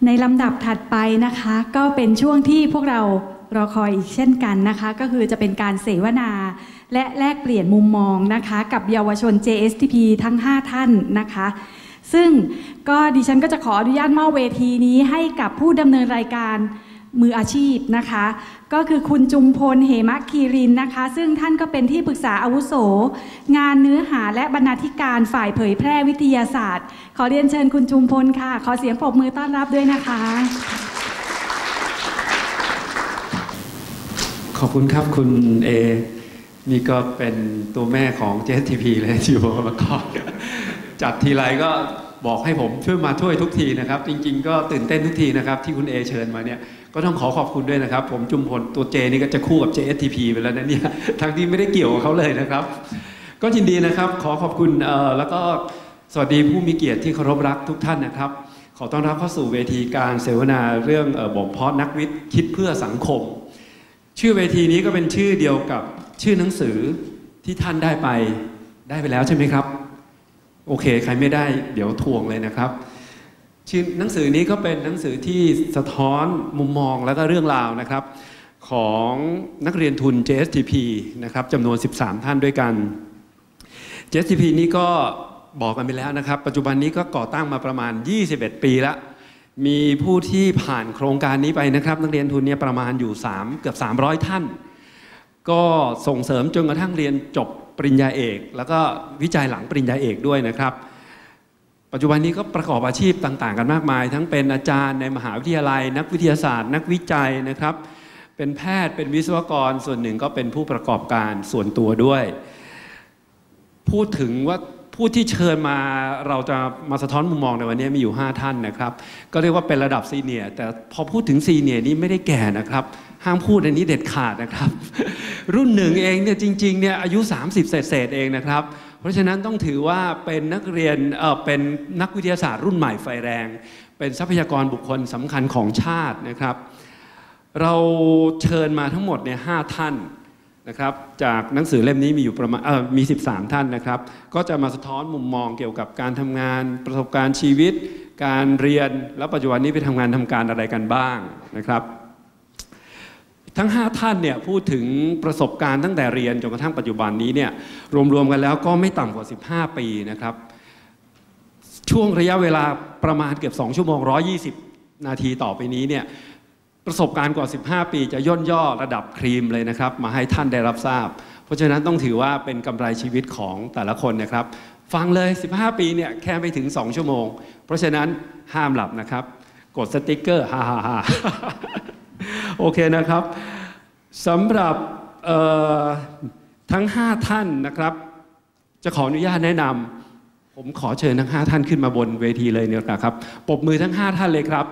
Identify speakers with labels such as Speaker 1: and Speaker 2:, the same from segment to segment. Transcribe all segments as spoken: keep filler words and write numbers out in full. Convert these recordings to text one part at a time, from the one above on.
Speaker 1: ในลำดับถัดไปนะคะก็เป็นช่วงที่พวกเรารอคอยอีกเช่นกันนะคะก็คือจะเป็นการเสวนาและแลกเปลี่ยนมุมมองนะคะกับเยาวชน เจ เอส ที พี ทั้งห้าท่านนะคะซึ่งก็ดิฉันก็จะขออนุญาตมอบเวทีนี้ให้กับผู้ดำเนินรายการมืออาชีพนะคะก็คือคุณจุมพลเหมะคีรินนะคะซึ่งท่านก็เป็นที่ปรึกษาอาวุโสงานเนื้อหาและบรรณาธิการฝ่ายเผยแพร่วิทยาศาสตร์ขอเรียนเชิญคุณจุมพลค่ะขอเสียงปรบมือต้อนรับด้วยนะคะ
Speaker 2: ขอบคุณครับคุณเอนี่ก็เป็นตัวแม่ของ เจ เอส ที พี เลยที่ผมมาก่อนจัดทีไรก็บอกให้ผมช่วยมาช่วยทุกทีนะครับจริงๆก็ตื่นเต้นทุกทีนะครับที่คุณเอเชิญมาเนี่ยก็ต้องขอขอบคุณด้วยนะครับผมจุมพลตัวเจนี่ก็จะคู่กับ เจ เอส ที พี ไปแล้วนะเนี่ยทั้งที่ไม่ได้เกี่ยวกับเขาเลยนะครับก็ยินดีนะครับขอขอบคุณแล้วก็สวัสดีผู้มีเกียรติที่เคารพรักทุกท่านนะครับขอต้อนรับเข้าสู่เวทีการเสวนาเรื่องบ่มเพาะนักวิทย์คิดเพื่อสังคมชื่อเวทีนี้ก็เป็นชื่อเดียวกับชื่อหนังสือที่ท่านได้ไปได้ไปแล้วใช่ไหมครับโอเคใครไม่ได้เดี๋ยวทวงเลยนะครับชื่อหนังสือนี้ก็เป็นหนังสือที่สะท้อนมุมมองและก็เรื่องราวนะครับของนักเรียนทุน เจ เอส ที พี นะครับจำนวนสิบสามท่านด้วยกัน เจ เอส ที พี นี้ก็บอกกันไปแล้วนะครับปัจจุบันนี้ก็ก่อตั้งมาประมาณยี่สิบเอ็ดปีแล้วมีผู้ที่ผ่านโครงการนี้ไปนะครับนักเรียนทุนเนี่ยประมาณอยู่3เกือบสามร้อยท่านก็ส่งเสริมจนกระทั่งเรียนจบปริญญาเอกแล้วก็วิจัยหลังปริญญาเอกด้วยนะครับปัจจุบันนี้ก็ประกอบอาชีพต่างๆกันมากมายทั้งเป็นอาจารย์ในมหาวิทยาลัยนักวิทยาศาสตร์นักวิจัยนะครับเป็นแพทย์เป็นวิศวกรส่วนหนึ่งก็เป็นผู้ประกอบการส่วนตัวด้วยพูดถึงว่าผู้ที่เชิญมาเราจะมาสะท้อนมุมมองในวันนี้มีอยู่ห้าท่านนะครับก็เรียกว่าเป็นระดับซีเนียร์แต่พอพูดถึงซีเนียร์นี้ไม่ได้แก่นะครับห้ามพูดอันนี้เด็ดขาดนะครับรุ่นหนึ่งเองเนี่ยจริงๆเนี่ยอายุสามสิบเศษๆเองนะครับเพราะฉะนั้นต้องถือว่าเป็นนักเรียนเอ่อเป็นนักวิทยาศาสตร์รุ่นใหม่ไฟแรงเป็นทรัพยากรบุคคลสำคัญของชาตินะครับเราเชิญมาทั้งหมดเนี่ยห้าท่านนะครับจากหนังสือเล่มนี้มีอยู่ประมาณเอ่อมีสิบสามท่านนะครับก็จะมาสะท้อนมุมมองเกี่ยวกับการทำงานประสบการณ์ชีวิตการเรียนและปัจจุบันนี้ไปทำงานทำการอะไรกันบ้างนะครับทั้งห้าท่านเนี่ยพูดถึงประสบการณ์ตั้งแต่เรียนจนกระทั่งปัจจุบันนี้เนี่ยรวมๆกันแล้วก็ไม่ต่ำกว่าสิบห้าปีนะครับช่วงระยะเวลาประมาณเกือบสองชั่วโมงหนึ่งร้อยยี่สิบนาทีต่อไปนี้เนี่ยประสบการณ์กว่าสิบห้าปีจะย่นย่อระดับครีมเลยนะครับมาให้ท่านได้รับทราบเพราะฉะนั้นต้องถือว่าเป็นกำไรชีวิตของแต่ละคนนะครับฟังเลยสิบห้าปีเนี่ยแค่ไม่ถึงสองชั่วโมงเพราะฉะนั้นห้ามหลับนะครับกดสติ๊กเกอร์ฮ่าฮ่าฮ่าโอเคนะครับสำหรับทั้งห้าท่านนะครับจะขออนุญาตแนะนำผมขอเชิญทั้งห้าท่านขึ้นมาบนเวทีเลยเนี่ยนะครับปรบมือทั้งห้าท่านเลยครับ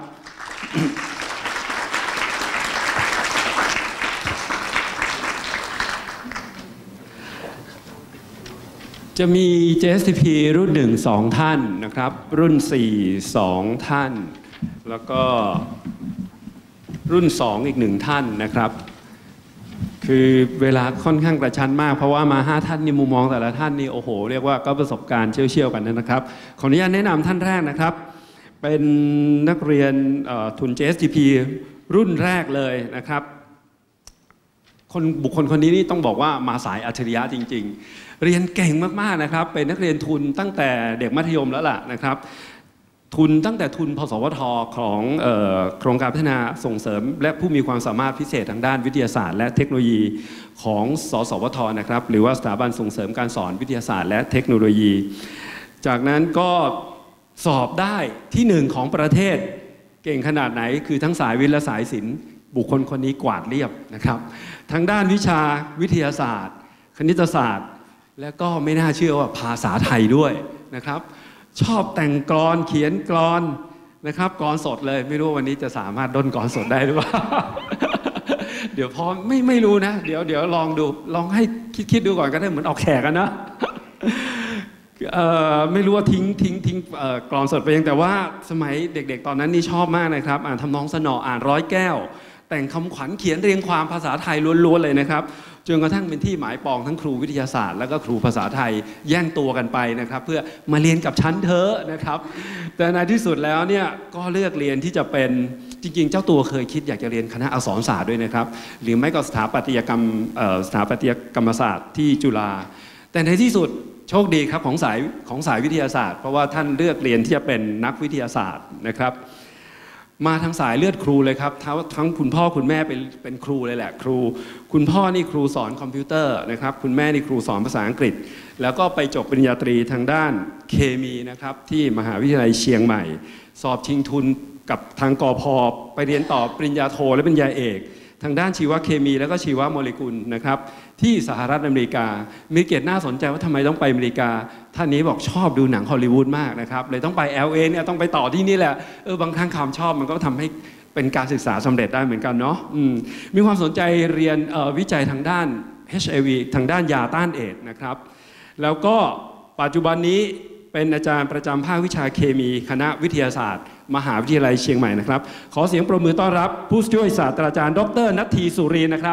Speaker 2: จะมี เจ เอส ที พี รุ่นหนึ่ง สองท่านนะครับรุ่นสี่ สองท่านแล้วก็รุ่นสองอีกหนึ่งท่านนะครับคือเวลาค่อนข้างกระชั้นมากเพราะว่ามาห้าท่านนี่มุมมองแต่ละท่านนี่โอ้โหเรียกว่าก็ประสบการณ์เชี่ยวๆกันนะครับขออนุญาตแนะนำท่านแรกนะครับเป็นนักเรียนทุน เจ เอส ที พี รุ่นแรกเลยนะครับคนบุคคลคนนี้นี่ต้องบอกว่ามาสายอัจฉริยะจริงๆเรียนเก่งมากๆนะครับเป็นนักเรียนทุนตั้งแต่เด็กมัธยมแล้วล่ะนะครับทุนตั้งแต่ทุนพสวทของเอ่อโครงการพัฒนาส่งเสริมและผู้มีความสามารถพิเศษทางด้านวิทยาศาสตร์และเทคโนโลยีของสสวทนะครับหรือว่าสถาบันส่งเสริมการสอนวิทยาศาสตร์และเทคโนโลยีจากนั้นก็สอบได้ที่หนึ่งของประเทศเก่งขนาดไหนคือทั้งสายวิทย์และสายศิลป์บุคคลคนนี้กวาดเรียบนะครับทางด้านวิชาวิทยาศาสตร์คณิตศาสตร์และก็ไม่น่าเชื่อว่าภาษาไทยด้วยนะครับชอบแต่งกลอนเขียนกลอนนะครับกลอนสดเลยไม่รู้วันนี้จะสามารถด้นกลอนสดได้หรือเปล่า เดี๋ยวพอไม่ไม่รู้นะเดี๋ยวเดี๋ยวลองดูลองให้คิดคิดดูก่อนก็ได้เหมือนออกแขกกันนะ ไม่รู้ว่าทิ้งทิ้งทิ้งกลอนสดไปยังแต่ว่าสมัยเด็กๆตอนนั้นนี่ชอบมากนะครับอ่านทำนองสนออ่านร้อยแก้วแต่งคำขวัญเขียนเรียงความภาษาไทยล้วนๆเลยนะครับจนกระทั่งเป็นที่หมายปองทั้งครูวิทยาศาสตร์แล้วก็ครูภาษาไทยแย่งตัวกันไปนะครับเพื่อมาเรียนกับฉันเถอะนะครับแต่ในที่สุดแล้วเนี่ยก็เลือกเรียนที่จะเป็นจริงๆเจ้าตัวเคยคิดอยากจะเรียนคณะอักษรศาสตร์ด้วยนะครับหรือไม่ก็สถาปัตยกรรมสถาปัตยกรรมศาสตร์ที่จุฬาแต่ในที่สุดโชคดีครับของสายของสายวิทยาศาสตร์เพราะว่าท่านเลือกเรียนที่จะเป็นนักวิทยาศาสตร์นะครับมาทางสายเลือดครูเลยครับทั้งคุณพ่อคุณแม่เป็นเป็นครูเลยแหละครูคุณพ่อนี่ครูสอนคอมพิวเตอร์นะครับคุณแม่นี่ครูสอนภาษาอังกฤษแล้วก็ไปจบปริญญาตรีทางด้านเคมีนะครับที่มหาวิทยาลัยเชียงใหม่สอบชิงทุนกับทางกพ.ไปเรียนต่อปริญญาโทและปริญญาเอกทางด้านชีวเคมีแล้วก็ชีวโมเลกุลนะครับที่สหรัฐอเมริกามีเกียรติน่าสนใจว่าทำไมต้องไปอเมริกาท่านนี้บอกชอบดูหนังฮอลลีวูดมากนะครับเลยต้องไป แอล เอ เนี่ยต้องไปต่อที่นี่แหละเออบางครั้งความชอบมันก็ทำให้เป็นการศึกษาสำเร็จได้เหมือนกันเนาะมีความสนใจเรียนวิจัยทางด้าน เอช ไอ วี ทางด้านยาต้านเอดส์นะครับแล้วก็ปัจจุบันนี้เป็นอาจารย์ประจำภาควิชาเคมีคณะวิทยาศาสตร์มหาวิทยาลัยเชียงใหม่นะครับขอเสียงปรบมือต้อนรับผู้ช่วยศาสตราจารย์ดร.ณัฐฐีสุรีนะครับ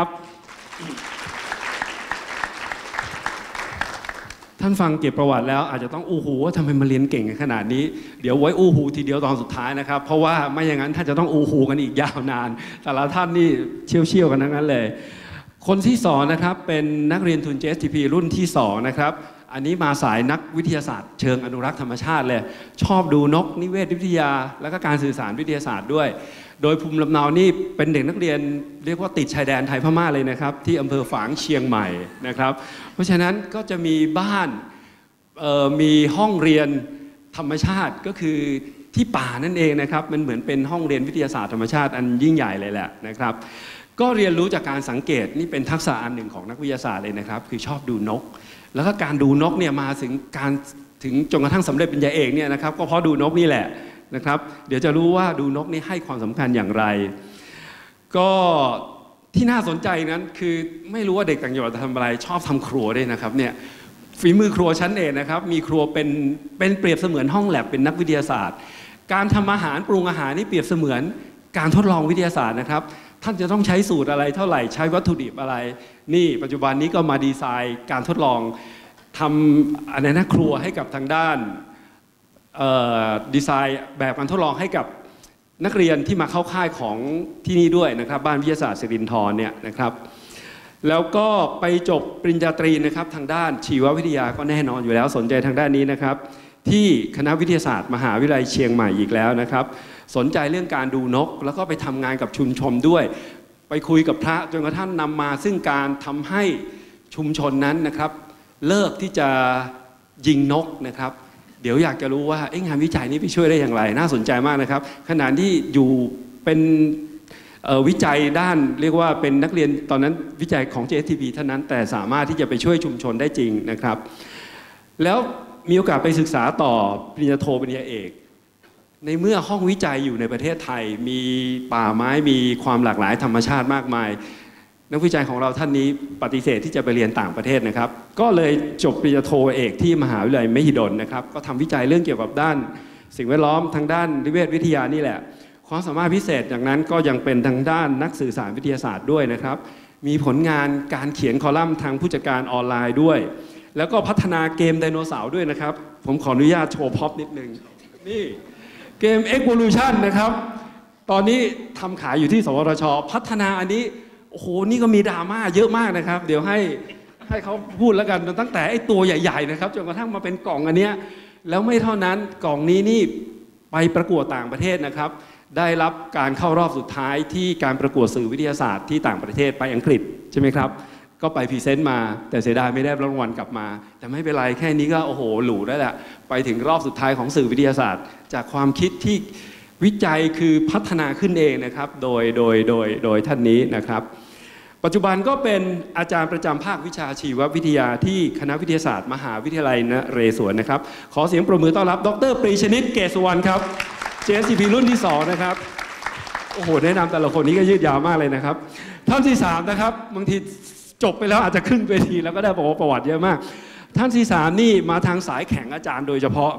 Speaker 2: ท่านฟังเก็บประวัติแล้วอาจจะต้องอู้หูว่าทำไมมาเรียนเก่งขนาดนี้เดี๋ยวไว้อู้หูทีเดียวตอนสุดท้ายนะครับเพราะว่าไม่อย่างนั้นท่านจะต้องอู้หูกันอีกยาวนานแต่ละท่านนี่เชี่ยวๆกันทั้งนั้นเลยคนที่สองนะครับเป็นนักเรียนทุน เจ เอส ที พี รุ่นที่สองนะครับอันนี้มาสายนักวิทยาศาสตร์เชิงอนุรักษ์ธรรมชาติเลยชอบดูนกนิเวศวิทยาแล้วก็การสื่อสารวิทยาศาสตร์ด้วยโดยภูมิลำเนานี่เป็นเด็กนักเรียนเรียกว่าติดชายแดนไทยพม่าเลยนะครับที่อำเภอฝางเชียงใหม่นะครับเพราะฉะนั้นก็จะมีบ้านมีห้องเรียนธรรมชาติก็คือที่ป่านั่นเองนะครับมันเหมือนเป็นห้องเรียนวิทยาศาสตร์ธรรมชาติอันยิ่งใหญ่เลยแหละนะครับก็เรียนรู้จากการสังเกตนี่เป็นทักษะอันหนึ่งของนักวิทยาศาสตร์เลยนะครับคือชอบดูนกแล้วก็การดูนกเนี่ยมาถึงการถึงจนกระทั่งสำเร็จปริญญาเอกเนี่ยนะครับก็เพราะดูนกนี่แหละนะครับเดี๋ยวจะรู้ว่าดูนกนี่ให้ความสำคัญอย่างไรก็ที่น่าสนใจนั้นคือไม่รู้ว่าเด็กต่างจังหวัดจะทำอะไรชอบทำครัวด้วยนะครับเนี่ยฝีมือครัวชั้นเอกนะครับมีครัวเป็นเป็นเปรียบเสมือนห้องแลบเป็นนักวิทยาศาสตร์การทำอาหารปรุงอาหารนี่เปรียบเสมือนการทดลองวิทยาศาสตร์นะครับท่านจะต้องใช้สูตรอะไรเท่าไหร่ใช้วัตถุดิบอะไรนี่ปัจจุบันนี้ก็มาดีไซน์การทดลองทำอะไรนะครัวให้กับทางด้านดีไซน์แบบการทดลองให้กับนักเรียนที่มาเข้าค่ายของที่นี่ด้วยนะครับบ้านวิทยาศาสตร์สิรินธรเนี่ยนะครับแล้วก็ไปจบปริญญาตรีนะครับทางด้านชีววิทยาก็แน่นอนอยู่แล้วสนใจทางด้านนี้นะครับที่คณะวิทยาศาสตร์มหาวิทยาลัยเชียงใหม่อีกแล้วนะครับสนใจเรื่องการดูนกแล้วก็ไปทำงานกับชุมชนด้วยไปคุยกับพระจนกระทั่งนำมาซึ่งการทำให้ชุมชนนั้นนะครับเลิกที่จะยิงนกนะครับเดี๋ยวอยากจะรู้ว่างานวิจัยนี้ไปช่วยได้อย่างไรน่าสนใจมากนะครับขณะที่อยู่เป็นวิจัยด้านเรียกว่าเป็นนักเรียนตอนนั้นวิจัยของ เจ เอส ที พี เท่านั้นแต่สามารถที่จะไปช่วยชุมชนได้จริงนะครับแล้วมีโอกาสไปศึกษาต่อปริญญาโทปริญญาเอกในเมื่อห้องวิจัยอยู่ในประเทศไทยมีป่าไม้มีความหลากหลายธรรมชาติมากมายนักวิจัยของเราท่านนี้ปฏิเสธที่จะไปเรียนต่างประเทศนะครับก็เลยจบปริญญาโทเอกที่มหาวิทยาลัยมหิดลนะครับก็ทำวิจัยเรื่องเกี่ยวกับด้านสิ่งแวดล้อมทางด้านนิเวศวิทยานี่แหละความสามารถพิเศษอย่างนั้นก็ยังเป็นทางด้านนักสื่อสารวิทยาศาสตร์ด้วยนะครับมีผลงานการเขียนคอลัมน์ทางผู้จัดการออนไลน์ด้วยแล้วก็พัฒนาเกมไดโนเสาร์ด้วยนะครับผมขออนุญาตโชว์พ็อปนิดนึงนี่เกม Evolution นะครับตอนนี้ทำขายอยู่ที่สวทช.พัฒนาอันนี้โอ้โหนี่ก็มีดราม่าเยอะมากนะครับเดี๋ยวให้ให้เขาพูดแล้วกันตั้งแต่ไอ้ตัวใหญ่ๆนะครับจนกระทั่งมาเป็นกล่องอันเนี้ยแล้วไม่เท่านั้นกล่องนี้นี่ไปประกวดต่างประเทศนะครับได้รับการเข้ารอบสุดท้ายที่การประกวดสื่อวิทยาศาสตร์ที่ต่างประเทศไปอังกฤษใช่ไหมครับก็ไปพรีเซนต์มาแต่เสียดายไม่ได้รางวัลกลับมาแต่ไม่เป็นไรแค่นี้ก็โอ้โหหรูแล้วแหละไปถึงรอบสุดท้ายของสื่อวิทยาศาสตร์จากความคิดที่วิจัยคือพัฒนาขึ้นเองนะครับโดยโดยโดยโดยท่านนี้นะครับปัจจุบันก็เป็นอาจารย์ประจำภาควิชาชีววิทยาที่คณะวิทยาศาสตร์มหาวิทยาลัยนเรศวรนะครับขอเสียงปรบมือต้อนรับดร.ปรีชนิตเกษสุวรรณครับ เจ เอส ที พี รุ่นที่สองนะครับโอ้โหแนะนำแต่ละคนนี้ก็ยืดยาวมากเลยนะครับท่านที่สามนะครับบางทีจบไปแล้วอาจจะขึ้นเวทีแล้วก็ได้บอกว่าประวัติเยอะมากท่านที่สามนี่มาทางสายแข็งอาจารย์โดยเฉพาะ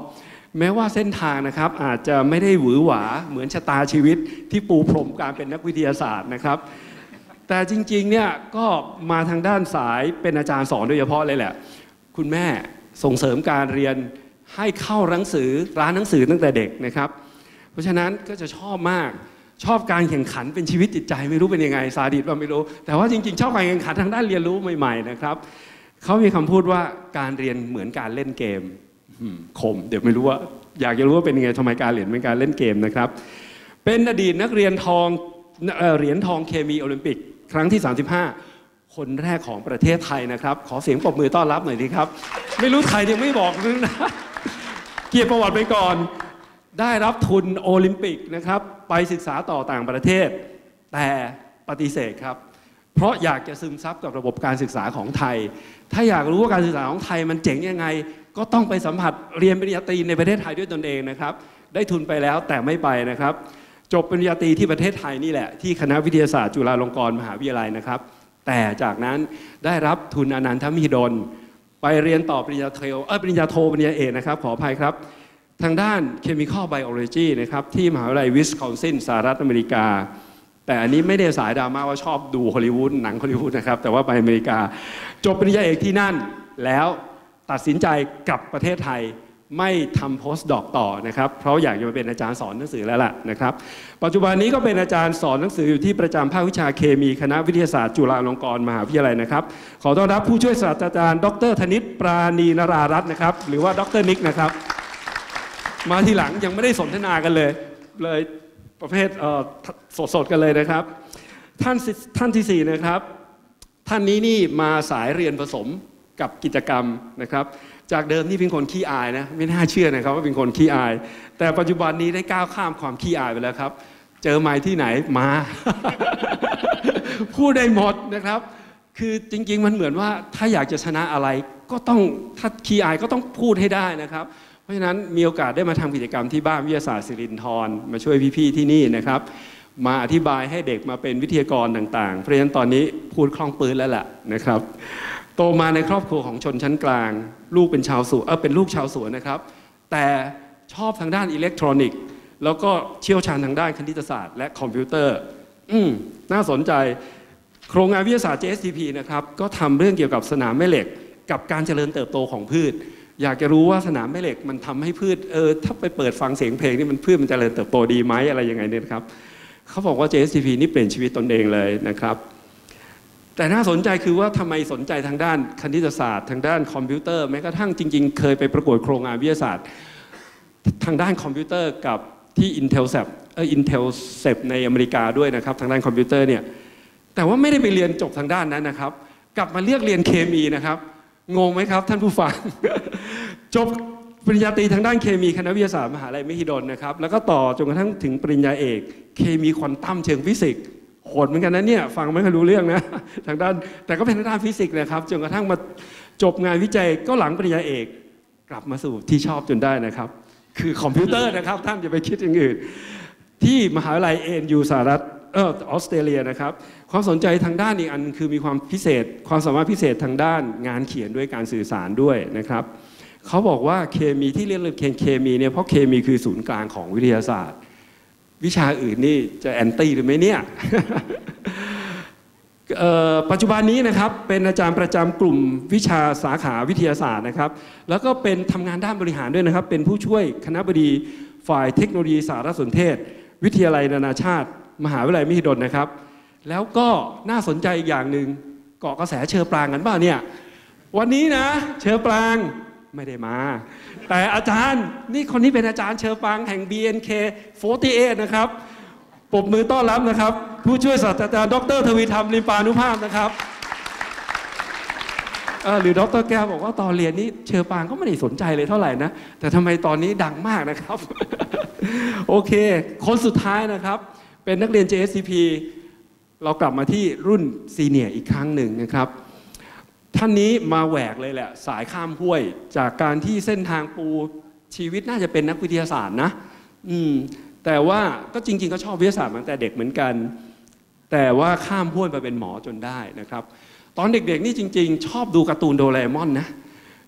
Speaker 3: แม้ว่าเส้นทางนะครับอาจจะไม่ได้หวือหวาเหมือนชะตาชีวิตที่ปูพรมการเป็นนักวิทยาศาสตร์นะครับแต่จริงๆเนี่ยก็มาทางด้านสายเป็นอาจารย์สอนโดยเฉพาะเลยแหละคุณแม่ส่งเสริมการเรียนให้เข้าหนังสือร้านหนังสือตั้งแต่เด็กนะครับเพราะฉะนั้นก็จะชอบมากชอบการแข่งขันเป็นชีวิตจิตใจไม่รู้เป็นยังไงซาดิสว่าไม่รู้แต่ว่าจริงๆชอบการแข่งขันทางด้านเรียนรู้ใหม่ๆนะครับเขามีคำพูดว่าการเรียนเหมือนการเล่นเกมคมเดี๋ยวไม่รู้ว่าอยากจะรู้ว่าเป็นยังไงทำไมการเรียนเป็นการเล่นเกมนะครับเป็นอดีตนักเรียนทองเหรียญทองเคมีโอลิมปิกครั้งที่สามสิบห้าคนแรกของประเทศไทยนะครับขอเสียงปรบมือต้อนรับหน่อยดีครับไม่รู้ไทยยังไม่บอกนึงนะเกียรติประวัติไปก่อนได้รับทุนโอลิมปิกนะครับไปศึกษาต่อต่างประเทศแต่ปฏิเสธครับเพราะอยากจะซึมซับกับระบบการศึกษาของไทยถ้าอยากรู้ว่าการศึกษาของไทยมันเจ๋งยังไงก็ต้องไปสัมผัสเรียนปริญญาตรีในประเทศไทยด้วยตนเองนะครับได้ทุนไปแล้วแต่ไม่ไปนะครับจบปริญญาตรีที่ประเทศไทยนี่แหละที่คณะวิทยาศาสตร์จุฬาลงกรณ์มหาวิทยาลัยนะครับแต่จากนั้นได้รับทุนอนันทมหิดลไปเรียนต่อปริญญาโทเออปริญญาโทปริญญาเอกนะครับขออภัยครับทางด้าน Chemical Biology นะครับที่มหาวิทยาลัยวิสคอนซินสหรัฐอเมริกาแต่อันนี้ไม่ได้สายดราม่าว่าชอบดูฮอลลีวูดหนังฮอลลีวูดนะครับแต่ว่าไปอเมริกาจบปริญญาเอกที่นั่นแล้วตัดสินใจกลับประเทศไทยไม่ทำโพสต์ดอกต่อนะครับเพราะอยากจะมาเป็นอาจารย์สอนหนังสือแล้วล่ะนะครับปัจจุบันนี้ก็เป็นอาจารย์สอนหนังสืออยู่ที่ประจำภาควิชาเคมีคณะวิทยาศาสตร์จุฬาลงกรณ์มหาวิทยาลัยนะครับขอต้อนรับผู้ช่วยศาสตราจารย์ดรธนิตปราณีนรารัตน์นะครับหรือว่าดรนิกนะครับมาทีหลังยังไม่ได้สนทนากันเลยเลยประเภทสดๆกันเลยนะครับท่านท่านที่สี่นะครับท่านนี้นี่มาสายเรียนผสมกับกิจกรรมนะครับจากเดิมนี่เป็นคนขี้อายนะไม่น่าเชื่อนะครับว่าเป็นคนขี้อายแต่ปัจจุบันนี้ได้ก้าวข้ามความขี้อายไปแล้วครับเจอไม้ที่ไหนมา พูดได้หมดนะครับคือจริงๆมันเหมือนว่าถ้าอยากจะชนะอะไรก็ต้องถ้าขี้อายก็ต้องพูดให้ได้นะครับเพราะฉะนั้นมีโอกาสได้มาทำกิจกรรมที่บ้านวิทยาศาสตร์ศิรินทรมาช่วยพี่ๆที่นี่นะครับมาอธิบายให้เด็กมาเป็นวิทยากรต่างๆเพราะฉะนั้นตอนนี้พูดคล่องปืนแล้วแหละนะครับโตมาในครอบครัวของชนชั้นกลางลูกเป็นชาวสวนเออเป็นลูกชาวสวนนะครับแต่ชอบทางด้านอิเล็กทรอนิกส์แล้วก็เชี่ยวชาญทางด้านคณิตศาสตร์และคอมพิวเตอร์อืมน่าสนใจโครงงานวิทยาศาสตร์ เจ เอส ที พี นะครับก็ทำเรื่องเกี่ยวกับสนามแม่เหล็กกับการเจริญเติบโตของพืชอยากจะรู้ว่าสนามแม่เหล็กมันทำให้พืชเออถ้าไปเปิดฟังเสียงเพลงนี่มันพืชมันเจริญเติบโตดีไหมอะไรยังไงเนี่ยครับเขาบอกว่า เจ เอส ที พี นี่เปลี่ยนชีวิตตนเองเลยนะครับแต่น่าสนใจคือว่าทำไมสนใจทางด้านคณิตศาสตร์ทางด้านคอมพิวเตอร์แม้กระทั่งจริงๆเคยไปประกวดโครงงานวิทยาศาสตร์ทางด้านคอมพิวเตอร์กับที่ Intelsat เออ Intelsat ในอเมริกาด้วยนะครับทางด้านคอมพิวเตอร์เนี่ยแต่ว่าไม่ได้ไปเรียนจบทางด้านนั้นนะครับกลับมาเลือกเรียนเคมีนะครับงงไหมครับท่านผู้ฟัง จบปริญญาตรีทางด้านเคมีคณะวิทยาศาสตร์มหาวิทยาลัยมหิดลนะครับแล้วก็ต่อจนกระทั่งถึงปริญญาเอกเคมีควอนตัมเชิงฟิสิกส์โหดเหมือนกันนะเนี่ยฟังไม่ค่อยรู้เรื่องนะทางด้านแต่ก็เป็นทางด้านฟิสิกส์นะครับจนกระทั่งมาจบงานวิจัยก็หลังปริญญาเอกกลับมาสู่ที่ชอบจนได้นะครับคือคอมพิวเตอร์นะครับท่านอย่าไปคิดอย่างอื่นที่มหาวิทยาลัย เอ็น ยู สหรัฐเออออสเตรเลียนะครับความสนใจทางด้านอีกอันคือมีความพิเศษความสามารถพิเศษทางด้านงานเขียนด้วยการสื่อสารด้วยนะครับเขาบอกว่าเคมีที่เรียนเรื่องเคมีเนี่ยเพราะเคมีคือศูนย์กลางของวิทยาศาสตร์วิชาอื่นนี่จะแอนตี้หรือไม่เนี่ย ปัจจุบันนี้นะครับเป็นอาจารย์ประจำกลุ่มวิชาสาขาวิทยาศาสตร์นะครับแล้วก็เป็นทำงานด้านบริหารด้วยนะครับเป็นผู้ช่วยคณบดีฝ่ายเทคโนโลยีสารสนเทศวิทยาลัยนานาชาติมหาวิทยาลัยมหิดลนะครับแล้วก็น่าสนใจอีกอย่างหนึ่งเกาะกระแสเชอปรางกันบ้างเนี่ยวันนี้นะเชอปรางไม่ได้มาแต่อาจารย์นี่คนนี้เป็นอาจารย์เชอปรางแห่ง บี เอ็น เค สี่สิบแปดนะครับปรบมือต้อนรับนะครับผู้ช่วยศาสตราจารย์ดรทวีธรรมลิมปานุภาพนะครับหรือดรแก้วบอกว่าตอนเรียนนี้เชอปรางก็ไม่ได้สนใจเลยเท่าไหร่นะแต่ทำไมตอนนี้ดังมากนะครับ โอเคคนสุดท้ายนะครับเป็นนักเรียน เจ เอส ที พี เรากลับมาที่รุ่นซีเนียร์อีกครั้งหนึ่งนะครับท่านนี้มาแหวกเลยแหละสายข้ามห้วยจากการที่เส้นทางปูชีวิตน่าจะเป็นนักวิทยาศาสตร์นะอืมแต่ว่าก็จริงๆก็ชอบวิทยาศาสตร์มาตั้งแต่เด็กเหมือนกันแต่ว่าข้ามห้วยมาเป็นหมอจนได้นะครับตอนเด็กๆนี่จริงๆชอบดูการ์ตูนโดราเอมอนนะ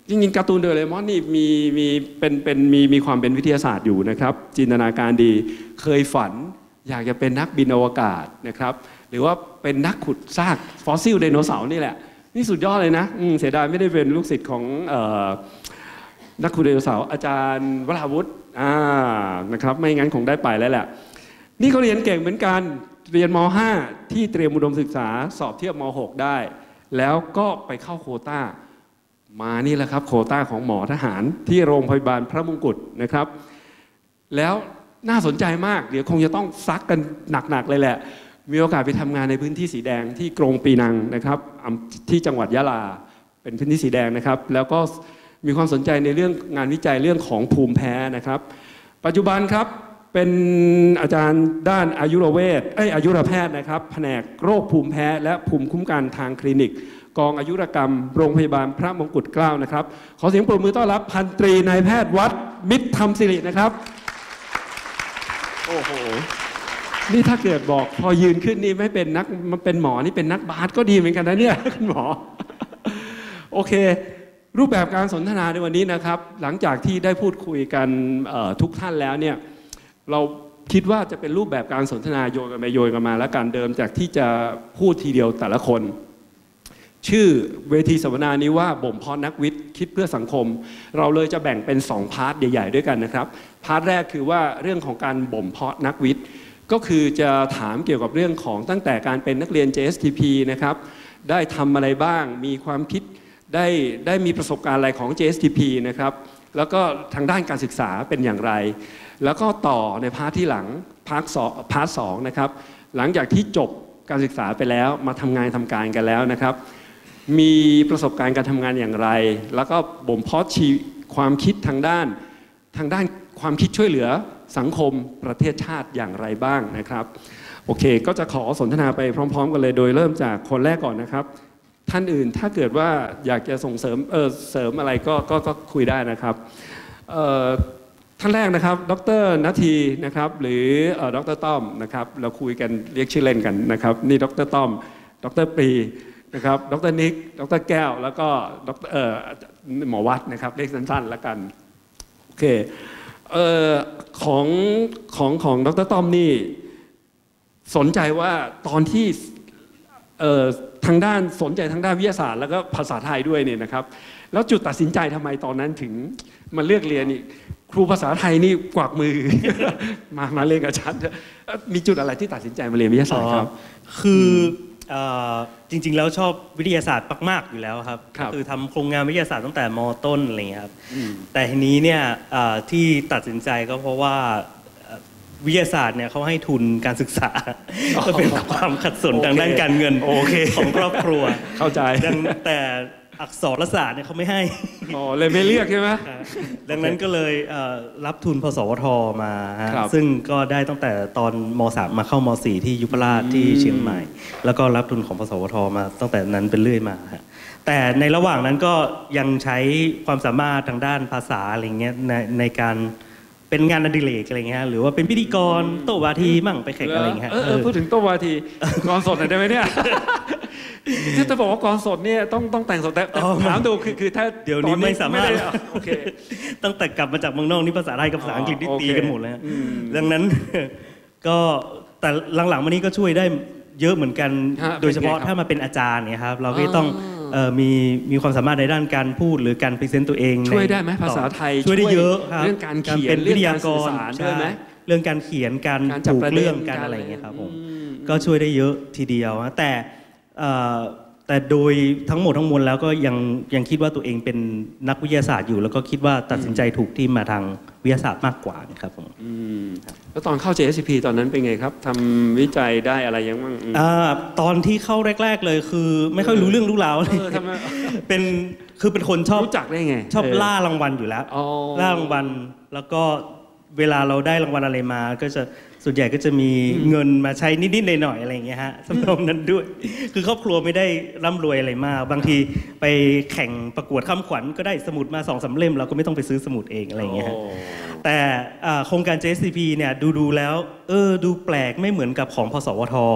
Speaker 3: จริงๆการ์ตูนโดเรมอนนี่มีมีเป็นเป็นมีมีความเป็นวิทยาศาสตร์อยู่นะครับจินตนาการดีเคยฝันอยากจะเป็นนักบินอวกาศนะครับหรือว่าเป็นนักขุดซากฟอสซิลไดโนเสาร์นี่แหละนี่สุดยอดเลยนะเสียดายไม่ได้เป็นลูกศิษย์ของเอ่อนักขุดไดโนเสาร์อาจารย์วราวุฒิอ่านะครับไม่งั้นคงได้ไปแล้วแหละนี่เขาเรียนเก่งเหมือนกันเรียนม ห้า ที่เตรียมอุดมศึกษาสอบเทียบม หก ได้แล้วก็ไปเข้าโควต้ามานี่แหละครับโควต้าของหมอทหารที่โรงพยาบาลพระมงกุฎนะครับแล้วน่าสนใจมากเดี๋ยวคงจะต้องซักกันหนักๆเลยแหละมีโอกาสไปทำงานในพื้นที่สีแดงที่กรงปีนังนะครับที่จังหวัดยะลาเป็นพื้นที่สีแดงนะครับแล้วก็มีความสนใจในเรื่องงานวิจัยเรื่องของภูมิแพ้นะครับปัจจุบันครับเป็นอาจารย์ด้านอายุรเวชเอ้ยอายุรแพทย์นะครับแผนกโรคภูมิแพ้และภูมิคุ้มกันทางคลินิกกองอายุรกรรมโรงพยาบาลพระมงกุฎเกล้านะครับขอเสียงปรบมือต้อนรับพันตรีนายแพทย์วัดมิตรธรรมสิรินะครับโอ้โหนี่ถ้าเกิดบอกพอยืนขึ้นนี่ไม่เป็นนักมันเป็นหมอนี่เป็นนักบาสก็ดีเหมือนกันนะเนี่ยคุณหมอโอเครูปแบบการสนทนาในวันนี้นะครับหลังจากที่ได้พูดคุยกันทุกท่านแล้วเนี่ยเราคิดว่าจะเป็นรูปแบบการสนทนาโยนกันไปโยนกันมาแล้วกันเดิมจากที่จะพูดทีเดียวแต่ละคนชื่อเวทีสัมมนานี้ว่าบ่มเพาะนักวิทย์คิดเพื่อสังคมเราเลยจะแบ่งเป็นสองพาร์ทใหญ่ๆด้วยกันนะครับพาร์ทแรกคือว่าเรื่องของการบ่มเพาะนักวิทย์ก็คือจะถามเกี่ยวกับเรื่องของตั้งแต่การเป็นนักเรียน เจ เอส ที พี นะครับได้ทำอะไรบ้างมีความคิดได้ได้มีประสบการณ์อะไรของ เจ เอส ที พี นะครับแล้วก็ทางด้านการศึกษาเป็นอย่างไรแล้วก็ต่อในพาร์ทที่หลังพาร์ทสองพาร์ทสองนะครับหลังจากที่จบการศึกษาไปแล้วมาทำงานทำการกันแล้วนะครับมีประสบการณ์การทำงานอย่างไรแล้วก็บ่มเพาะชีความคิดทางด้านทางด้านความคิดช่วยเหลือสังคมประเทศชาติอย่างไรบ้างนะครับโอเคก็จะขอสนทนาไปพร้อมๆกันเลยโดยเริ่มจากคนแรกก่อนนะครับท่านอื่นถ้าเกิดว่าอยากจะส่งเสริมเออเสริมอะไรก็ก็ก็คุยได้นะครับเอ่อท่านแรกนะครับดร.นาทีนะครับหรือดร.ต้อมนะครับเราคุยกันเรียกชื่อเล่นกันนะครับนี่ดร.ต้อมดร.ปรีนะครับดร.นิกดร.แก้วแล้วก็ดร.เอ่อหมอวัดนะครับเรียกสั้นๆแล้วกันโอเคเอ่อของของของดร.ต้อมนี่สนใจว่าตอนที่เอ่อทางด้านสนใจทางด้านวิทยาศาสตร์แล้วก็ภาษาไทยด้วยเนี่ยนะครับแล้วจุดตัดสินใจทำไมตอนนั้นถึงมาเลือกเรียนนี่ครูภาษาไทยนี่กวักมือ มามาเรียนกับฉันมีจุดอะไรที่ตัดสินใจมาเรียนวิทยาศาสตร์ครับ
Speaker 4: คือจริงๆแล้วชอบวิทยาศาสตร์มากๆอยู่แล้วครับคือทำโครงงานวิทยาศาสตร์ตั้งแต่ม.ต้นอะไรเงี้ยครับแต่ทีนี้เนี่ยที่ตัดสินใจก็เพราะว่าวิทยาศาสตร์เนี่ยเขาให้ทุนการศึกษาก็เป็นความขัดสนทางด้านการเงินของครอบครัว
Speaker 3: เข้าใจ
Speaker 4: แต่อักษรศาสตร์เนี่ยเขาไม่ให้
Speaker 3: อ๋อเลยไม่เลือกใช่ไหม
Speaker 4: ดังนั้นก็เลยรับทุนพสวทมาซึ่งก็ได้ตั้งแต่ตอนม.สาม มาเข้าม.สี่ ที่ยุพราชที่เชียงใหม่แล้วก็รับทุนของพสวทมาตั้งแต่นั้นเป็นเรื่อยมาแต่ในระหว่างนั้นก็ยังใช้ความสามารถทางด้านภาษาอะไรเงี้ยในในการเป็นงานอดิเรกอะไรเงี้ยหรือว่าเป็นพิธีกรโต้วาทีมั่งไปแข่งอะไรเงี้ย
Speaker 3: เออพูดถึงโต้วาทีกรสดหน่อยได้ไหมเนี่ยที่จะบอกว่ากรสดเนี่ยต้องต้องแต่งสดแต่ถามดูคือคือถ้า
Speaker 4: เดี๋ยวนี้ไม่สามารถโอเคตั้งแต่กลับมาจากเมืองนอกนี่ภาษาไทยกับภาษาอังกฤษนี่ตีกันหมดแล้วดังนั้นก็แต่หลังๆมานี้ก็ช่วยได้เยอะเหมือนกันโดยเฉพาะถ้ามาเป็นอาจารย์เนี่ยครับเราก็ต้องมีมีความสามารถในด้านการพูดหรือการพรีเซนต์ตัวเอง
Speaker 3: ช่วยได้ไหมภาษาไทย
Speaker 4: ช่วยได้เยอะครับ
Speaker 3: เรื่องการเขียน
Speaker 4: เรื่องการสื่อสารด้วยไหมเรื่องการเขียนการปลูกเรื่องการอะไรอย่างเงี้ยครับผมก็ช่วยได้เยอะทีเดียวแต่แต่โดยทั้งหมดทั้งมวลแล้วก็ยังยังคิดว่าตัวเองเป็นนักวิทยาศาสตร์อยู่แล้วก็คิดว่าตัดสินใจถูกที่มาทางวิทยาศาสตร์มากกว่าครับผม
Speaker 3: แล้วตอนเข้า เจ เอส ที พี ตอนนั้นเป็นไงครับทำวิจัยได้อะไรยังบ้าง
Speaker 4: ตอนที่เข้าแรกๆเลยคือไม่ค่อยรู้เรื่องรู้ราวเลยเป็นคือเป็นคนชอบ
Speaker 3: รู้จักได้ไง
Speaker 4: ชอบล่ารางวัลอยู่แล้วล่ารางวัลแล้วก็เวลาเราได้รางวัลอะไรมาก็จะส่วนใหญ่ก็จะมีเงินมาใช้นิดๆหน่อยๆอะไรอย่างเงี้ยฮะสำหรับนั้นด้วยคือครอบครัวไม่ได้ร่ำรวยอะไรมากบางทีไปแข่งประกวดข้ามขวัญก็ได้สมุดมาสองสามเล่มเราก็ไม่ต้องไปซื้อสมุดเองอะไรอย่างเงี้ยแต่โครงการ เจ เอส ที พี เนี่ยดูๆแล้วเออดูแปลกไม่เหมือนกับของพสวท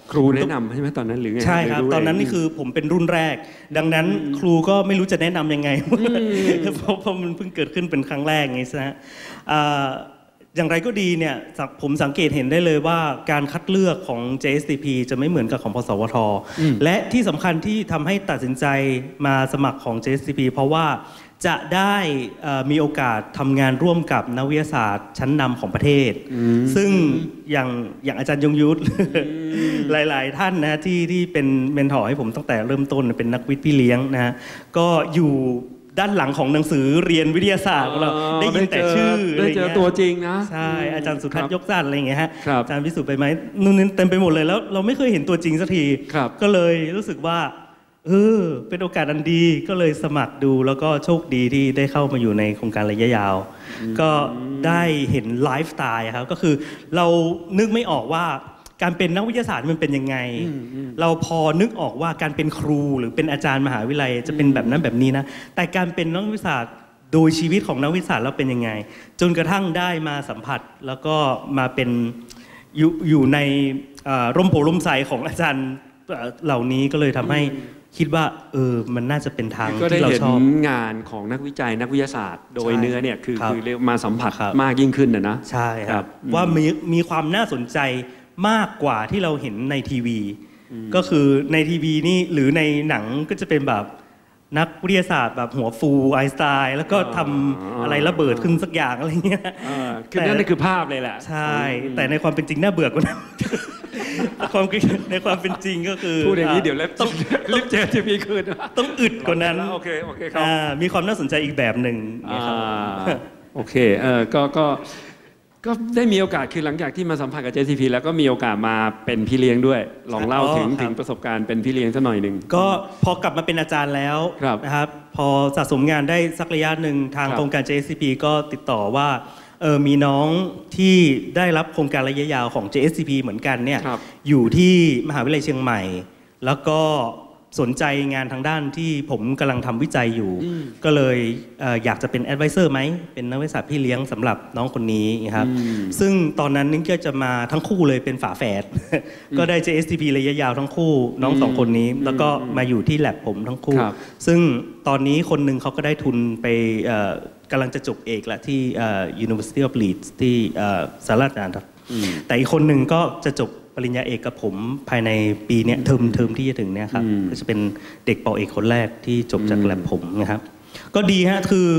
Speaker 3: ครูแนะนำใช่ไหมตอนนั้นหรือไง
Speaker 4: ใช่ครับ
Speaker 3: ห
Speaker 4: ตอนนั้นนี่คือผมเป็นรุ่นแรก ดังนั้นครูก็ไม่รู้จะแนะนำยังไงเพราะเพราะมันเพิ่งเกิดขึ้นเป็นครั้งแรกไงซะอย่างไรก็ดีเนี่ยผมสังเกตเห็นได้เลยว่าการคัดเลือกของ เจ เอส ที พี จะไม่เหมือนกับของพสวทและที่สำคัญที่ทำให้ตัดสินใจมาสมัครของ เจ เอส ที พี เพราะว่าจะได้มีโอกาสทำงานร่วมกับนักวิทยาศาสตร์ชั้นนำของประเทศซึ่งอย่างอย่างอาจารย์ยงยุทธหลายๆท่านนะที่ที่เป็นเมนทอร์ให้ผมตั้งแต่เริ่มต้นเป็นนักวิทย์พี่เลี้ยงนะก็อยู่ด้านหลังของหนังสือเรียนวิทยาศาสตร์ของเราได้ยินแต่ชื่อ
Speaker 3: ได้เจอตัวจริงนะ
Speaker 4: ใช่อาจารย์สุทัศน์ยกจันทร์อะไรอย่างเงี้ยฮะอาจารย์พิสุทธิ์ไปไหมนู่นนี่เต็มไปหมดเลยแล้วเราไม่เคยเห็นตัวจริงสักทีก็เลยรู้สึกว่าเออเป็นโอกาสอันดีก็เลยสมัครดูแล้วก็โชคดีที่ได้เข้ามาอยู่ในโครงการระยะยาวก็ได้เห็นไลฟ์สไตล์ครับก็คือเรานึกไม่ออกว่าการเป็นนักวิทยาศาสตร์มันเป็นยังไงเราพอนึกออกว่าการเป็นครูหรือเป็นอาจารย์มหาวิทยาลัยจะเป็นแบบนั้นแบบนี้นะแต่การเป็นนักวิทยาศาสตร์โดยชีวิตของนักวิทยาศาสตร์แล้วเป็นยังไงจนกระทั่งได้มาสัมผัสแล้วก็มาเป็นอยู่อยู่ในร่มโพล่มไทรของอาจารย์เหล่านี้ก็เลยทำให้คิดว่าเออมันน่าจะเป็นทางที่เราชอบ
Speaker 3: งานของนักวิจัยนักวิทยาศาสตร์โดยเนื้อเนี่ยคือคือเรียกมาสัมผัสมากยิ่งขึ้นนะนะ
Speaker 4: ใช่ครับว่ามีมีความน่าสนใจมากกว่าที่เราเห็นในทีวีก็คือในทีวีนี่หรือในหนังก็จะเป็นแบบนักวิทยาศาสตร์แบบหัวฟูไอน์สไตน์แล้วก็ทำอะไรระเบิดขึ้นสักอย่างอะไรเงี้ย
Speaker 3: คือนั่นคือภาพเลยแหละ
Speaker 4: ใช่แต่ในความเป็นจริงน่าเบื่อกว่านั้นความในความเป็นจริงก็คือ
Speaker 3: พูดอย่างนี้เดี๋ยวแล้วต้องรีบเจอทีวีคืน
Speaker 4: ต้องอึดกว่านั้น
Speaker 3: โอเคโอเคครับ
Speaker 4: มีความน่าสนใจอีกแบบหนึ่ง
Speaker 3: โอเคเออก็ก็ก็ได้มีโอกาสคือหลังจากที่มาสัมผัสกับ เจ เอส ที พี แล้วก็มีโอกาสมาเป็นพี่เลี้ยงด้วยลองเล่าถึงถึงประสบการณ์เป็นพี่เลี้ยงสักหน่อยหนึ่ง
Speaker 4: ก็พอกลับมาเป็นอาจารย์แล้วนะครับพอสะสมงานได้สักระยะหนึ่งทางโครงการ เจ เอส ที พี ก็ติดต่อว่าเออมีน้องที่ได้รับโครงการระยะยาวของ เจ เอส ที พี เหมือนกันเนี่ยอยู่ที่มหาวิทยาลัยเชียงใหม่แล้วก็สนใจงานทางด้านที่ผมกำลังทำวิจัยอยู่ก็เลยเอ่ออยากจะเป็นแอดไวเซอร์ไหมเป็นนักวิทยาศาสตร์พี่เลี้ยงสำหรับน้องคนนี้ครับซึ่งตอนนั้นนี่ก็จะมาทั้งคู่เลยเป็นฝาแฝดก็ได้ เจ เอส ที พี ระยะยาวทั้งคู่น้องสองคนนี้แล้วก็มาอยู่ที่แลบผมทั้งคู่ซึ่งตอนนี้คนหนึ่งเขาก็ได้ทุนไปเอ่อกำลังจะจบเอกละที่ University of Leeds ที่สหรัฐอเมริกาแต่อีกคนหนึ่งก็จะจบปริญญาเอกกับผมภายในปีนี้เทอมเทอมที่จะถึงเนี่ยครับก็จะเป็นเด็กป.เอกคนแรกที่จบจากแลบผมนะครับก็ดีฮะคือ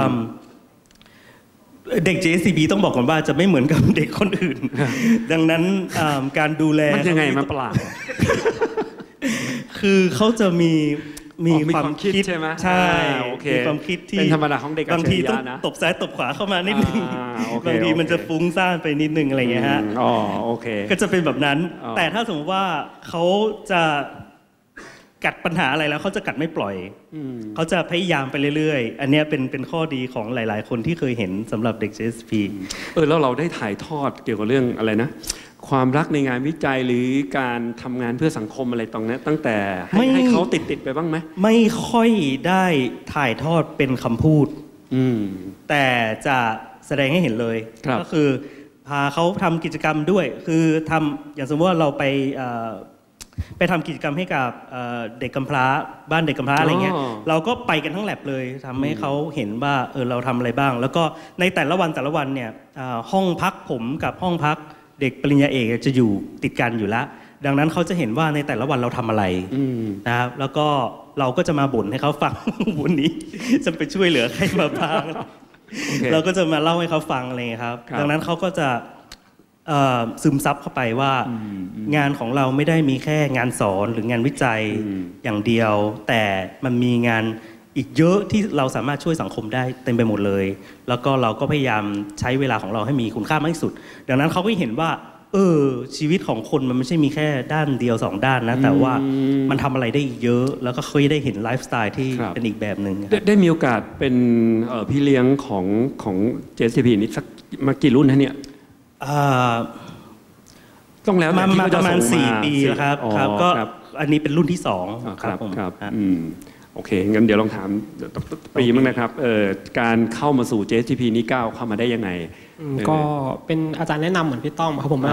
Speaker 4: เด็ก เจ เอส ที พี ต้องบอกก่อนว่าจะไม่เหมือนกับเด็กคนอื่นดังนั้นการดูแล
Speaker 3: มันยังไงมันประหลาด
Speaker 4: คือเขาจะมีมี
Speaker 3: ความคิดใช่ไหม
Speaker 4: ใช่มีความคิดที่
Speaker 3: เป็นธรรมดาของเด็ก
Speaker 4: บางทีต้องตบซ้ายตบขวาเข้ามานิดนึงบางทีมันจะฟุ้งซ่านไปนิดนึงอะไรเงี้ยฮะ
Speaker 3: อ๋อโอเค
Speaker 4: ก็จะเป็นแบบนั้นแต่ถ้าสมมติว่าเขาจะกัดปัญหาอะไรแล้วเขาจะกัดไม่ปล่อยเขาจะพยายามไปเรื่อยๆอันนี้เป็นเป็นข้อดีของหลายๆคนที่เคยเห็นสำหรับเด็ก เจ เอส พี
Speaker 3: เออแล้วเราได้ถ่ายทอดเกี่ยวกับเรื่องอะไรนะความรักในงานวิจัยหรือการทำงานเพื่อสังคมอะไรตรงนี้ตั้งแต่ให้ให้เขาติดติดไปบ้างไหม
Speaker 4: ไม่ค่อยได้ถ่ายทอดเป็นคำพูดแต่จะแสดงให้เห็นเลยก็คือพาเขาทำกิจกรรมด้วยคือทำอย่างสมมติว่าเราไปไปทำกิจกรรมให้กับเด็กกำพร้าบ้านเด็กกำพร้าอะไรเงี้ยเราก็ไปกันทั้งแลบเลยทำให้เขาเห็นว่าเออเราทำอะไรบ้างแล้วก็ในแต่ละวันแต่ละวันเนี่ยห้องพักผมกับห้องพักเด็กปริญญาเอกจะอยู่ติดกันอยู่แล้วดังนั้นเขาจะเห็นว่าในแต่ละวันเราทำอะไรนะครับแล้วก็เราก็จะมาบ่นให้เขาฟังวันนี้จะไปช่วยเหลือใครมาบ้าง okay. เราก็จะมาเล่าให้เขาฟังอะไรครับดังนั้นเขาก็จะซึมซับเข้าไปว่างานของเราไม่ได้มีแค่งานสอนหรืองานวิจัยอย่างเดียวแต่มันมีงานอีกเยอะที่เราสามารถช่วยสังคมได้เต็มไปหมดเลยแล้วก็เราก็พยายามใช้เวลาของเราให้มีคุณค่ามากที่สุดดังนั้นเขาก็เห็นว่าเออชีวิตของคนมันไม่ใช่มีแค่ด้านเดียวสองด้านนะแต่ว่ามันทำอะไรได้เยอะแล้วก็ค่อยได้เห็นไลฟ์สไตล์ที่เป็นอีกแบบหนึ่ง
Speaker 3: ได้มีโอกาสเป็นพี่เลี้ยงของของ เจ เอส ที พี นี่สักมากี่รุ่นฮะเนี่ยต้องแล้ว
Speaker 4: มาประมาณสี่ปีแล้วครับครับก็อันนี้เป็นรุ่นที่สอง
Speaker 3: ครับผมครับโอเคงั้นเดี๋ยวลองถามปีมั้งนะครับการเข้ามาสู่ เจ เอส ที พี นี้ก้าวเข้ามาได้ยังไง
Speaker 5: ก็เป็นอาจารย์แนะนำเหมือนพี่ต้อมครับผมว่า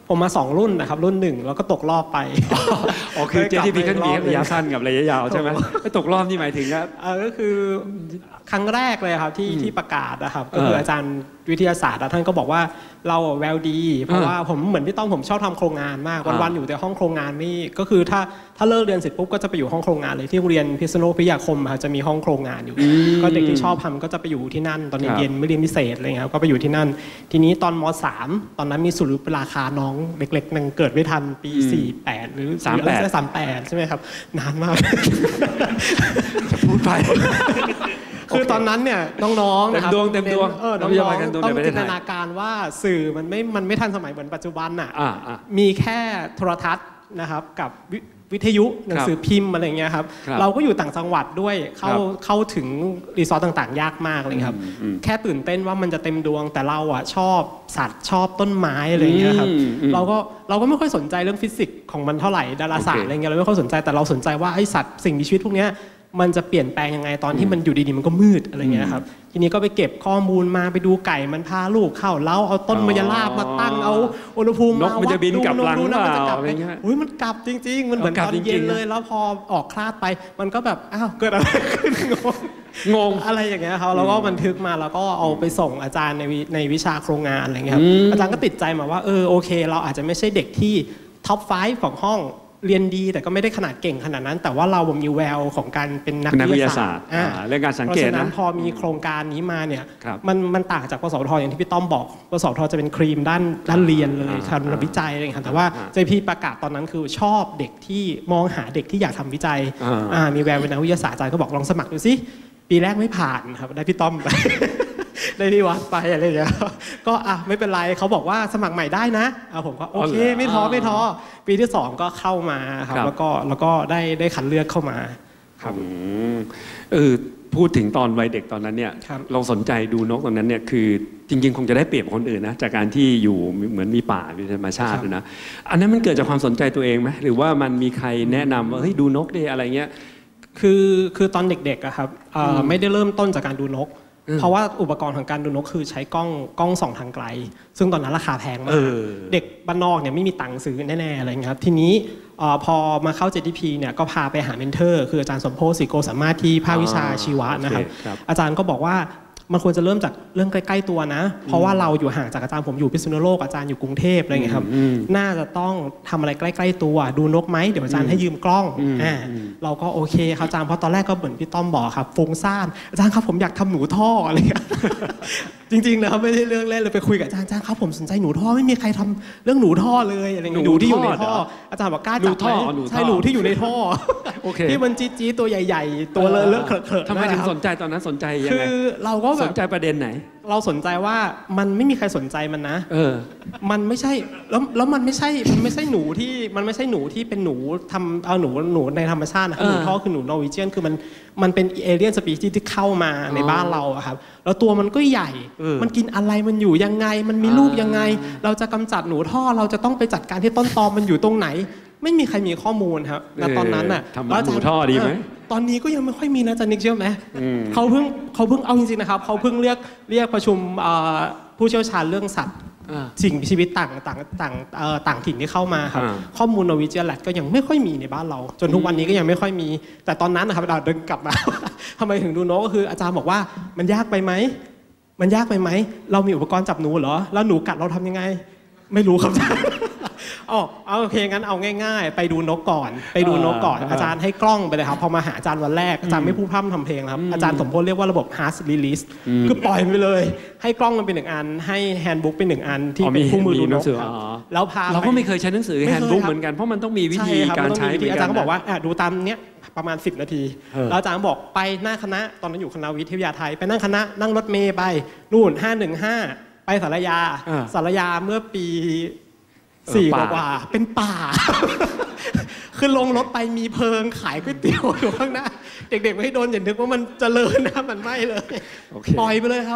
Speaker 5: ผมมาสองรุ่นนะครับรุ่นหนึ่งแล้วก็ตกรอบไป
Speaker 3: อ๋อคือ เจ ที พี ก็มีระยะสั้นกับระยะยาวใช่ไหมไม่ตกรอบนี่หมายถึงว่า
Speaker 5: ก็คือครั้งแรกเลยครับที่ที่ประกาศนะครับก็คืออาจารย์วิทยาศาสตร์ท่านก็บอกว่าเราแววดีเพราะว่าผมเหมือนพี่ต้องผมชอบทำโครงงานมากวันๆอยู่แต่ห้องโครงงานนี่ก็คือถ้าถ้าเลิกเรียนเสร็จปุ๊บก็จะไปอยู่ห้องโครงงานเลยที่โรงเรียนพิษณุโลกพิทยาคมจะมีห้องโครงงานอยู่ก็เด็กที่ชอบทำก็จะไปอยู่ที่นั่นตอนเย็นๆไม่เรียนพิเศษอะไรเงี้ยก็ไปอยู่ที่นั่นทีนี้ตอนม.สาม ตอนนั้นมีสุริยุปราคาน้องเล็กๆนึงเกิดไม่ทันปีสี่สิบแปดหรือ
Speaker 3: สามสิบแปด
Speaker 5: สามสิบแปดใช่ไหมครับนานมาก
Speaker 3: จะพูดไป
Speaker 5: คือตอนนั้นเนี่ยน้องๆนะครับ
Speaker 3: เต็มดวงเต็มดวง
Speaker 5: เออน้องๆต้องจินตนาการว่าสื่อมันไม่มันไม่ทันสมัยเหมือนปัจจุบันน่ะมีแค่โทรทัศน์นะครับกับวิทยุหนังสือพิมพ์อะไรเงี้ยครับเราก็อยู่ต่างจังหวัดด้วยเข้าเข้าถึงรีสอร์ทต่างๆยากมากเลยครับแค่ตื่นเต้นว่ามันจะเต็มดวงแต่เราอ่ะชอบสัตว์ชอบต้นไม้อะไรเงี้ยครับเราก็เราก็ไม่ค่อยสนใจเรื่องฟิสิกส์ของมันเท่าไหร่ดาราศาสตร์อะไรเงี้ยเราไม่ค่อยสนใจแต่เราสนใจว่าไอ้สัตว์สิ่งมีชีวิตพวกเนี้ยมันจะเปลี่ยนแปลงยังไงตอนที่มันอยู่ดีๆมันก็มืดอะไรเงี้ยครับทีนี้ก็ไปเก็บข้อมูลมาไปดูไก่มันพาลูกเข้าเล้าเอาต้นมะยราบมาตั้งเอาอุณหภูมิ
Speaker 3: นกมันจะบินกลับหลังเปล่า
Speaker 5: อะไรเงี้ยอุ้ยมันกลับจริงๆมันเหมือนตอนเย็นเลยแล้วพอออกคลาดไปมันก็แบบอ้าวเกิดอะไรขึ้นงง
Speaker 3: งง
Speaker 5: อะไรอย่างเงี้ยครับแล้วก็บันทึกมาแล้วก็เอาไปส่งอาจารย์ในในวิชาโครงงานอะไรเงี้ยครับอาจารย์ก็ติดใจมาว่าเออโอเคเราอาจจะไม่ใช่เด็กที่ท็อปไฟว์ของห้องเรียนดีแต่ก็ไม่ได้ขนาดเก่งขนาดนั้นแต่ว่าเรามีแววของการเป็นนักวิทยาศาสตร์
Speaker 3: เรื่องการสังเกตนะเพราะฉะนั้น
Speaker 5: พอมีโครงการนี้มาเนี่ยมันมันต่างจากปสวทอย่างที่พี่ต้อมบอกปสวทจะเป็นครีมด้านด้านเรียนเลยทำวิจัยอะไรอย่างเงี้ยแต่ว่า เจ พี ประกาศตอนนั้นคือชอบเด็กที่มองหาเด็กที่อยากทำวิจัยมีแววเป็นนักวิทยาศาสตร์อาจารย์ก็บอกลองสมัครดูสิปีแรกไม่ผ่านครับได้พี่ต้อมไปได้พี่วัดไปอะไรอย่างเงี้ยก็อ่ะไม่เป็นไรเขาบอกว่าสมัครใหม่ได้นะอ่ะผมก็โอเคไม่ท้อไม่ท้อปีที่สองก็เข้ามาครับแล้วก็แล้วก็ได้ได้คัดเลือกเข้ามาครับ
Speaker 3: เออพูดถึงตอนวัยเด็กตอนนั้นเนี่ยเราสนใจดูนกตอนนั้นเนี่ยคือจริงๆคงจะได้เปรียบคนอื่นนะจากการที่อยู่เหมือนมีป่ามีธรรมชาตินะอันนั้นมันเกิดจากความสนใจตัวเองไหมหรือว่ามันมีใครแนะนำว่าเฮ้ยดูนกดิอะไรเงี้ย
Speaker 5: คือคือตอนเด็กๆอะครับไม่ได้เริ่มต้นจากการดูนกเพราะว่าอุปกรณ์ของการดูนกคือใช้กล้องกล้องส่องทางไกลซึ่งตอนนั้นราคาแพงมากเด็กบ้านนอกเนี่ยไม่มีตังค์ซื้อแน่ๆอะไรเงี้ยครับทีนี้พอมาเข้า เจ ที พี เนี่ยก็พาไปหาเมนเทอร์คืออาจารย์สมโพธิ์ศรีโกสามารถที่ภาควิชาชีวะนะครับอาจารย์ก็บอกว่ามันควรจะเริ่มจากเรื่องใกล้ๆตัวนะเพราะว่าเราอยู่ห่างจากอาจารย์ผมอยู่พิษณุโลกอาจารย์อยู่กรุงเทพอะไรเงี้ยครับน่าจะต้องทำอะไรใกล้ๆตัวดูนกไหมเดี๋ยวอาจารย์ให้ยืมกล้องอ่าเราก็โอเคครับอาจารย์เพราะตอนแรกก็เหมือนพี่ต้อมบอกครับฟุ้งซ่านอาจารย์ครับผมอยากทำหนูท่ออะไรเงี้ยจริงๆนะครับไม่ได้เรื่องเล่นเลยไปคุยกับอาจารย์อาจารย์ครับผมสนใจหนูท่อไม่มีใครทำเรื่องหนูท่อเลยอะไรเงี้ยหนูที่อยู่ในท่ออาจารย์บอกกล้าจับไหมใช่หนูที่อยู่ในท่อที่มันจี๊ดๆตัวใหญ่ๆตัวเลอะเลอะเขอะ
Speaker 3: ทำไมถึงสนใจตอนนั้นสนใจยังไง
Speaker 5: คือเราก็
Speaker 3: สนใจประเด็นไหน
Speaker 5: เราสนใจว่ามันไม่มีใครสนใจมันนะ
Speaker 3: เออ
Speaker 5: มันไม่ใช่แล้วแล้วมันไม่ใช่มันไม่ใช่หนูที่มันไม่ใช่หนูที่เป็นหนูทำเอาหนูหนูในธรรมชาตินะหนูท่อคือหนูนอร์วีเจียนคือมันมันเป็นเอเลี่ยนสปีชีส์ที่เข้ามาในบ้านเราครับแล้วตัวมันก็ใหญ่มันกินอะไรมันอยู่ยังไงมันมีลูกยังไงเราจะกำจัดหนูท่อเราจะต้องไปจัดการที่ต้นตอมันอยู่ตรงไหนไม่มีใครมีข้อมูลครับณตอนนั้นน่ะ
Speaker 3: แล้วหนูท่อดีไหม
Speaker 5: ตอนนี้ก็ยังไม่ค่อยมีนะจันนิกเชื่อไหมเขาเพิ่งเขาเพิ่งเอาจริงๆนะครับเขาเพิ่งเรียกเรียกประชุมผู้เชี่ยวชาญเรื่องสัตว์สิ่งมีชีวิตต่างต่างต่างต่างถิ่นที่เข้ามาครับข้อมูลนอร์วีเจียนแลดก็ยังไม่ค่อยมีในบ้านเราจนทุกวันนี้ก็ยังไม่ค่อยมีแต่ตอนนั้นนะครับเราเดินกลับมาทำไมถึงดูนกก็คืออาจารย์บอกว่ามันยากไปไหมมันยากไปไหมเรามีอุปกรณ์จับหนูเหรอแล้วหนูกัดเราทำยังไงไม่รู้ครับอาจารย์อ๋อเอาโอเคงั้นเอาง่ายๆไปดูนกก่อนไปดูนกก่อนอาจารย์ให้กล้องไปเลยครับพอมาหาอาจารย์วันแรกอาจารย์ไม่พูดพร่ำทำเพลงครับอาจารย์สมโพธิ์เรียกว่าระบบ hard release คือปล่อยไปเลยให้กล้องมันเป็นหนึ่งอันให้แฮนด์บุ๊กเป็นหนึ่งอันที่เป็นคู่มือดูนกแล้วพา
Speaker 3: เราก็ไม่เคยใช้หนังสือแฮนด์บุ๊กเหมือนกันเพราะมันต้องมีวิธีการใช้
Speaker 5: อาจารย์ก็บอกว่าดูตามเนี้ยประมาณสิบนาทีแล้วอาจารย์บอกไปหน้าคณะตอนนั้นอยู่คณะวิทยาไทยไปนั่งคณะนั่งรถเมล์ไปนู่นห้าหนึ่งห้าไปสารยาสารยาเมื่อปีสี่กว่าเป็นป่าคือลงรถไปมีเพิงขายก๋วยเตี๋ยวอยู่ข้างหน้าเด็กๆไม่ให้โดนอย่านึกว่ามันเจริญนะมันไม่เลยปล่อยไปเลยครับ